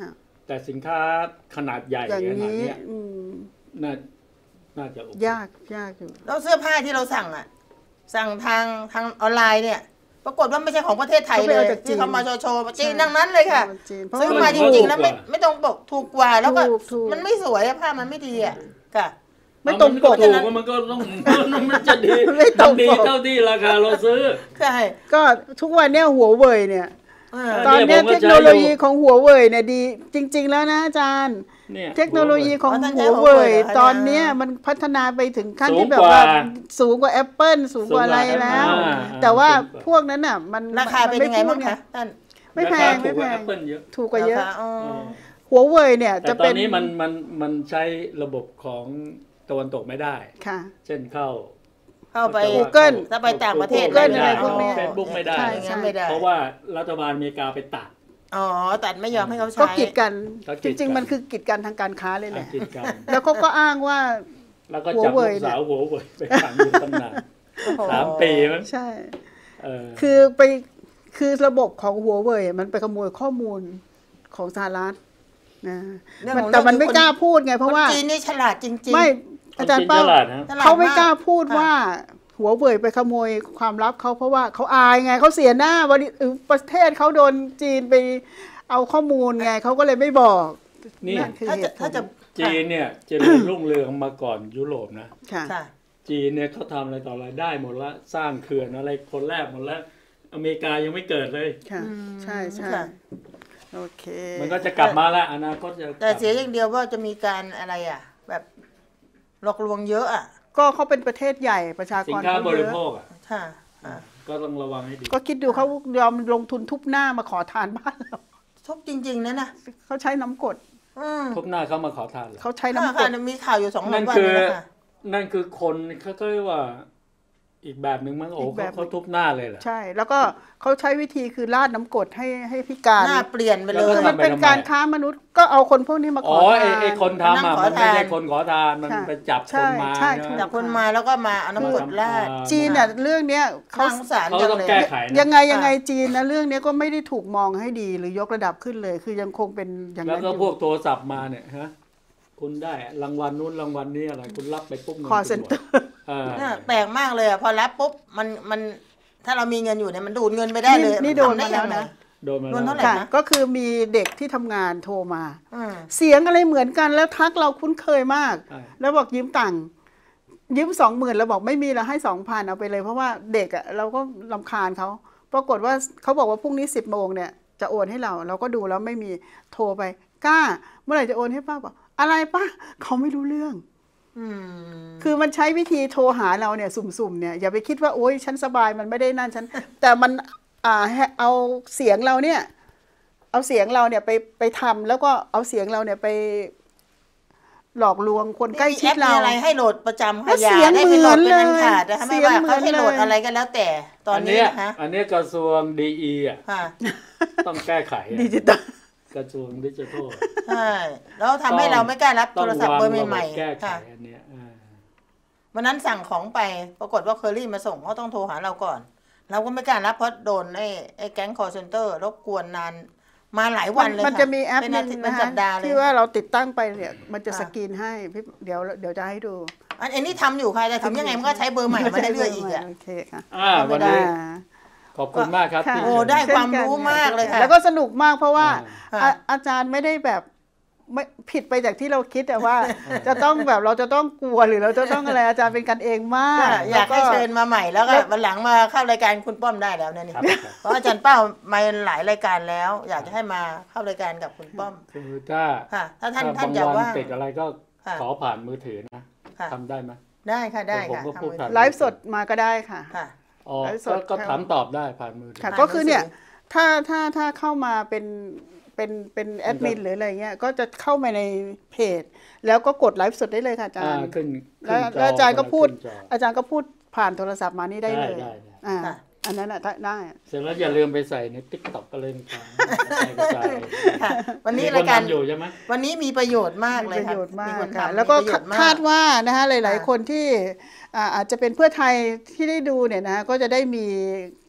แต่สินค้าขนาดใหญ่อย่างขนาดนี้เนี้ยน่าจะโอเคยากอยู่แล้วเสื้อผ้าที่เราสั่งสั่งทางออนไลน์เนี่ย ปรากฏว่าไม่ใช่ของประเทศไทยเลยที่เขามาโชว์จีนดังนั้นเลยค่ะซื้อมาจริงๆแล้วไม่ตรงปกถูกกว่าแล้วก็มันไม่สวยผ้ามันไม่ดีค่ะไม่ตรงปกมันก็ต้องมันจะดีไม่ตรงปกเท่าที่ราคาเราซื้อใช่ก็ทุกวันเนี้ยหัวเว่ยเนี่ย ตอนเนี่เนี้ยยเทคโนโลยีของหัวเว่ยเนี่ยดีจริง ๆ แล้วนะอาจารย์เนี่ยเทคโนโลยีของหัวเว่ยตอนเนี้ยมันพัฒนาไปถึงขั้นที่แบบว่าสูงกว่า Apple สูงกว่าอะไรแล้ว แต่ว่าพวกนั้นน่ะมันราคาเป็นยังไงบ้างคะท่านไม่แพงถูกกว่า Apple เยอะถูกกว่าเยอะราคาอ๋อหัวเว่ยเนี่ยแต่จะตอเป็น นนี้มันใช้ระบบของตะวันตกไม่ได้ค่ะเช่นเข้าเข้าไป Google ถ้าไปต่างประเทศ Google ม่อะไรด้พวกเนี้ย Facebook ไม่ได้ใช่งั้นไม่ได้เพราะว่ารัฐบาลอเมริกาไปตัดอ๋อตัดไม่ยอมให้เขาใช้ก็กีดกันก็กีจดกันริง ๆ มันคือกีดกันทางการค้าเลยแหละกิจการแล้วเขาก็อ้างว่าแล้วก็จับหัวเว่ลูยกสาวหัวเว่ยไปขังอยู่ตำนานโอ้โห 3 ปีมั้งใช่คือคือระบบของหัวเว่ยมันไปขโมยข้อมูลของสหรัฐนะเรื่องมันของแต่มันเรื่องไม่กล้าพูดไงเพราะว่าคนจีนนี่ฉลาดจริงๆไม่อาจารย์เป้าฉลาดนะฉลดเขาไม่กล้าพูดค่ะว่าหัวเว่ยไปขโมยความลับเขาเพราะว่าเขาอายไงเขาเสียหน้าประเทศเขาโดนจีนไปเอาข้อมูลไงเขาก็เลยไม่บอกนี่นั่นคือเหตุผลถ้าจะจีนเนี่ยเจริญรุ่งเรืองมาก่อนยุโรปนะค่ะค่ะจีนเนี่ยเขาทำอะไรต่ออะไรได้หมดละสร้างเขื่อนอะไรคนแรกหมดแล้ว อเมริกายังไม่เกิดเลยค่ะใช่ใช่ค่ะโอเคมันก็จะกลับมาแล้วอนาคตจะแต่เสียอย่างเดียวว่าจะมีการอะไรแบบหลอกลวงเยอะก็เขาเป็นประเทศใหญ่ประชากสินรค้าเขาบเยริอะโภคอ่ะค่ะค่ะก็ต้องระวังให้ดีก็คิดดูเขายอมลงทุนทุบหน้ามาขอทานบ้านเราทุกจริงๆนะเขาใช้น้ำกรดทุบหน้าเขามาขอทานเหรอเขาใช้ค่ะน้ำกรค่ะดมีข่าวอยู่2 นั่วันนคือนี้นะคะนั่นคือคนเขาก็เรียกว่าอีกแบบหนึ่งมั้งโอ้เขาทุบหน้าเลยเหรอใช่ แล้วก็เขาใช้วิธีคือราดน้ำกรดให้พิการหน้าเปลี่ยนไปเลแล้วยก็มันเป็นการค้ามนุษย์ก็เอาคนพวกนี้มาขอ๋ออทานไอ้คนทำอ่ะนั่งขอมันไม่ใช่ทานคนขอทานมันค่ะไปจับคนมาใช่นะใช่จากคนมาแล้วก็มาเอาน้ำกรดราดจีนเนี่ยเรื่องเนี้ยเขาน่าสงสารเขาจังต้องเลยแก้ไขนะยังไงจีนนะเรื่องเนี้ยก็ไม่ได้ถูกมองให้ดีหรือยกระดับขึ้นเลย คือยังคงเป็นอย่างแล้วนั้นก็อยู่พวกโทรศัพท์มาเนี่ยฮะคุณได้รางวัลนู้นรางวัลนี้อะไรคุณรับไปปุ๊บคอเซ็นเตอร์แปลกมากเลยพอรับปุ๊บมันถ้าเรามีเงินอยู่เนี่ยมันดูดเงินไปได้เลยนี่โดนทำมาแล้วนะโดนมาโดนเท่าไหร่แล้วค่ะก็คือมีเด็กที่ทำงานโทรมาอืมเสียงอะไรเหมือนกันแล้วทักเราคุ้นเคยมากใช่แล้วบอกยืมตังค์ยืม20,000แล้วบอกไม่มีแล้วให้2,000เอาไปเลยเพราะว่าเด็กอ่ะเราก็รำคาญเขาปรากฏว่าเขาบอกว่าพรุ่งนี้10 โมงเนี่ยจะโอนให้เราก็ดูแล้วไม่มีโทรไปกล้าเมื่อไหร่จะโอนให้ป้าบอกอะไรป้าเขาไม่รู้เรื่องอืมคือมันใช้วิธีโทรหาเราเนี่ยสุ่มๆเนี่ยอย่าไปคิดว่าโอ๊ยฉันสบายมันไม่ได้นั่นฉัน แต่มันเอาเสียงเราเนี่ยไปทำแล้วก็เอาเสียงเราเนี่ยไปหลอกลวงคนใกล้ชิดเรามีอะไรให้โหลดประจำก็ค่ะอย่าเสียงได้ไปโหลดเหมืเป็อน นอันเลยขาดนะคะเสีไม่ยงว่าเขาให้โหลดเหมือนเลยอะไรก็แล้วแต่ตอนนี้นะคะอันนี้กระทรวงดีอ่ะค่ะต้องแก้ไขอะดิจิตอลกระทรวงดิจิทัลใช่แล้วทำให้เราไม่กล้ารับต้โทองรศัพท์วางเบอร์ระบใหม่บแก้ๆไขค่ะอันเนี้ยวันนั้นสั่งของไปปรากฏว่าเคอรี่มาส่งเขาต้องโทรหาเราก่อน เราก็ไม่กล้ารับเพราะโดนไอ้แก๊งคอร์เซนเตอร์รบกวนนานมาหลายวันเลยมันจะมีแอปเป็นหอานึงทิตย์เป็นนะสัคะปดาห์เลยที่ว่าเราติดตั้งไปเนี่ยมันจะค่ะสกรีนให้พี่เดี๋ยวจะให้ดูอันนี้ทำอยู่ค่ะแต่ถึงยังไงมันก็ใช้เบอร์ใหม่มาเรื่อยๆอีกอ่ะโอเคค่ะวันนี้ขอบคุณมากครับค่ะที่โอ้ได้ความรู้มากเลยค่ะแล้วก็สนุกมากเพราะว่าค่ะอาจารย์ไม่ได้แบบไม่ผิดไปจากที่เราคิดแต่ว่า จะต้องแบบเราจะต้องกลัวหรือเราจะต้องอะไรอาจารย์เป็นกันเองมากอยากให้เชิญมาใหม่แล้วก็วันหลังมาเข้ารายการคุณป้อมได้แล้วเนี่ยครับเพราะอาจารย์เป้ามาหลายรายการแล้ว อยากจะให้มาเข้ารายการกับคุณป้อมคือถ้าค่ะถ้าท่านบางจะวันว่างติดอะไรก็ค่ะขอผ่านมือถือนะค่ะทำได้ไหมได้ค่ะได้ผมค่ะก็พูดทำมือผ่านถือไลฟ์สดมาก็ได้ค่ะค่ะอ๋อไลฟ์สดก็ถามตอบได้ผ่านมือถือค่ะผ่านก็คือเนี่ยมือถือถ้าเข้ามาเป็นแอดมินหรืออะไรเงี้ยก็จะเข้ามาในเพจ แล้วก็กดไลฟ์สดได้เลยค่ะอาจารย์ขึ้นแล้วอาจารย์ก็พูดขึ้นจออาจารย์ก็พูดผ่านโทรศัพท์มานี่ได้เลยได้อ่าอันนั้นอ่ะได้เสร็จแล้วอย่าลืมไปใส่ในติ๊กต็อกก็เลยใส่ค่ะ วันนี้มีครายการทำอยู่ใช่ไหมวันนี้มีประโยชน์มากมีเลยประค่ะโยชน์มากคนค่ะทำแล้วก็มีประโยชน์มคาดว่านะคะหลายค่ะๆ คนที่อาจจะเป็นเพื่อไทยที่ได้ดูเนี่ยนะก็จะได้มี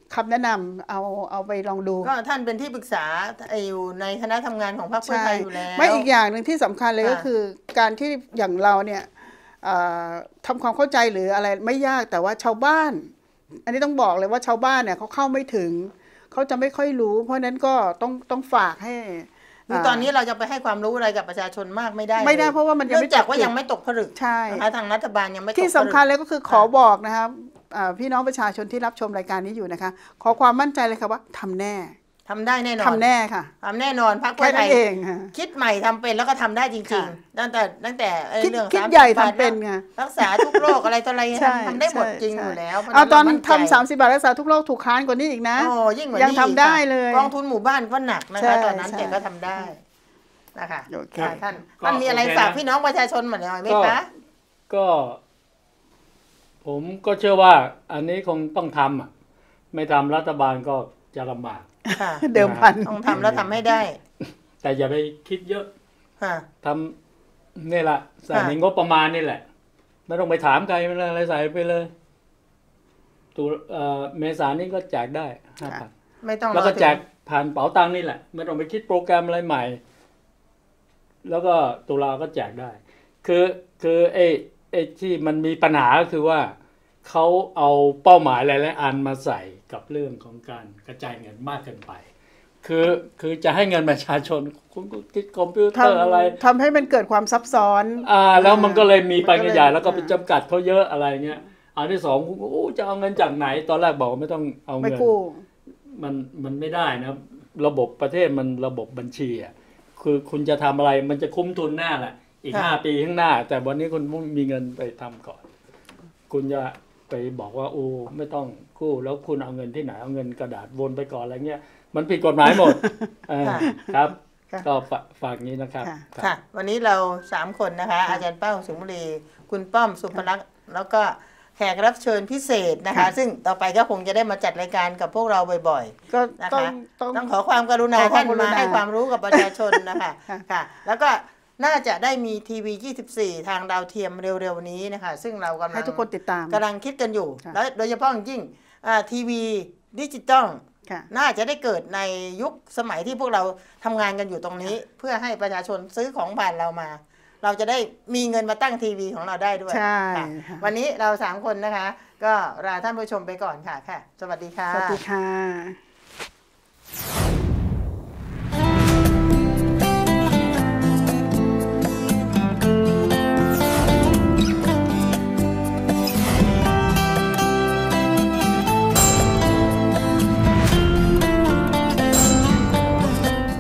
คำแนะนำเอาไปลองดูก็ท่านเป็นที่ปรึกษาอยู่ในคณะทำงานของพรรคเพื่อไทยอยู่แล้วไม่อีกอย่างหนึ่งที่สำคัญเลยค่ะก็คือการที่อย่างเราเนี่ยทำความเข้าใจหรืออะไรไม่ยากแต่ว่าชาวบ้าน อันนี้ต้องบอกเลยว่าชาวบ้านเนี่ยเขาเข้าไม่ถึงเขาจะไม่ค่อยรู้ เพราะฉะนั้นก็ต้องฝากให้คือตอนนี้เราจะไปให้ความรู้อะไรกับประชาชนมากไม่ได้ไม่ได้เพราะว่ามันยังเนื่ไม่องจากว่าตกผลึกยังไม่ตกผลึกใช่นะคะทางรัฐบาลยังไม่ตกผลึกที่สำคัญเลยก็คือขอบอกนะครับพี่น้องประชาชนที่รับชมรายการนี้อยู่นะคะขอความมั่นใจเลยค่ะว่าทำแน่ทำได้แน่นอนทำแน่ค่ะทำแน่นอนพรรคเพื่แค่อไทนั้นยเองค่ะคิดใหม่ทำเป็นแล้วก็ทำได้จริงค่ะๆตั้งแต่คิดเรื่องคิด 30 ใหญ่บาททำเป็นไงรักษาทุกโรคอะไรต่ออะไรใช่ทำได้หมดใช่จริงใช่อยู่แล้วเพราะฉะเอาตอนเรามั่ใจทำ30 บาทรักษาทุกโรคถูกค้านกว่านี้อีกนะโอ้ยิ่งกว่ายังนี้ทำได้เลยกองทุนหมู่บ้านก็หนักนะใช่คะตอนนั้นใช่แต่ก็ทำได้นะคะโอเคค่ะท่านก็ท่านมีอะไรโอเคนะฝากพี่น้องประชาชนหน่อยไหมคะก็ ผมก็เชื่อว่า อันนี้คงต้องทำอ่ะ ไม่ทำรัฐบาลก็จะลำบากค่ะเดิมพันต้องทำแล้วทำให้ได้แต่อย่าไปคิดเยอะค่ะทำนี่แหละใส่ในงบประมาณนี่แหละ ไม่ต้องไปถามใครไม่อะไรใส่ไปเลยตัวเมษายนนี้ก็แจกได้5,000 ไม่ต้องแล้วก็รอถึงแจกผ่านเป๋าตังค์นี่แหละไม่ต้องไปคิดโปรแกรมอะไรใหม่ แล้วก็ตุลาก็แจกได้ คือไอ้ที่มันมีปัญหาก็คือว่าเขาเอาเป้าหมายหลายๆอันมาใส่กับเรื่องของการกระจายเงินมากเกินไป คือจะให้เงินประชาชนคุณก็คิดคอมพิวเตอร์อะไรทำให้มันเกิดความซับซ้อนแล้วมันก็เลยมีไปกันใหญ่มันก็เลยแล้วก็ไปจำกัดเขาเยอะอะไรเงี้ยอันที่สองคุณก็จะเอาเงินจากไหน ตอนแรกบอกว่าไม่ต้องเอาไม่เงินกู้มันไม่ได้นะระบบประเทศมันระบบบัญชีอ่ะคือคุณจะทำอะไรมันจะคุ้มทุนแน่แหละอีกค่ะ 5 ปีข้างหน้า แต่วันนี้คุณมีเงินไปทำก่อน คุณจะไปบอกว่าโอ้ไม่ต้องกู้แล้วคุณเอาเงินที่ไหนเอาเงินกระดาษวนไปก่อนอะไรเงี้ยมันผิดกฎหมายหมดครับค่ะก็ฝากนี้นะครับค่ะครับค่ะ วันนี้เรา3คนนะคะ อาจารย์เป้าสุงบุรีคุณป้อมสุภลักษณ์แล้วก็แขกรับเชิญพิเศษนะคะค่ะซึ่งต่อไปก็คงจะได้มาจัดรายการกับพวกเราบ่อยก็ๆนะต้อคะงต้องต้องขอความกรุณาขอควาท่าม นกรุณามาให้ความรู้กับประชาชนนะคะค่ะค่ะ แล้วก็น่าจะได้มีทีวี 24 ทางดาวเทียมเร็วๆนี้นะคะ ซึ่งเรากำลัให้งทุกคนติดตามกำลังคิดกันอยู่ค่ะแล้วโดยเฉพาะอย่างยิ่งทีวีดิจิตอลค่ะน่าจะได้เกิดในยุคสมัยที่พวกเราทำงานกันอยู่ตรงนี้ เพื่อให้ประชาชนซื้อของผ่านเรามา เราจะได้มีเงินมาตั้งทีวีของเราได้ด้วยใช่ค่ะค่ะวันนี้เรา3คนนะคะ ก็ลาท่านผู้ชมไปก่อนค่ะ สวัสดีค่ะสวัสดีค่ะ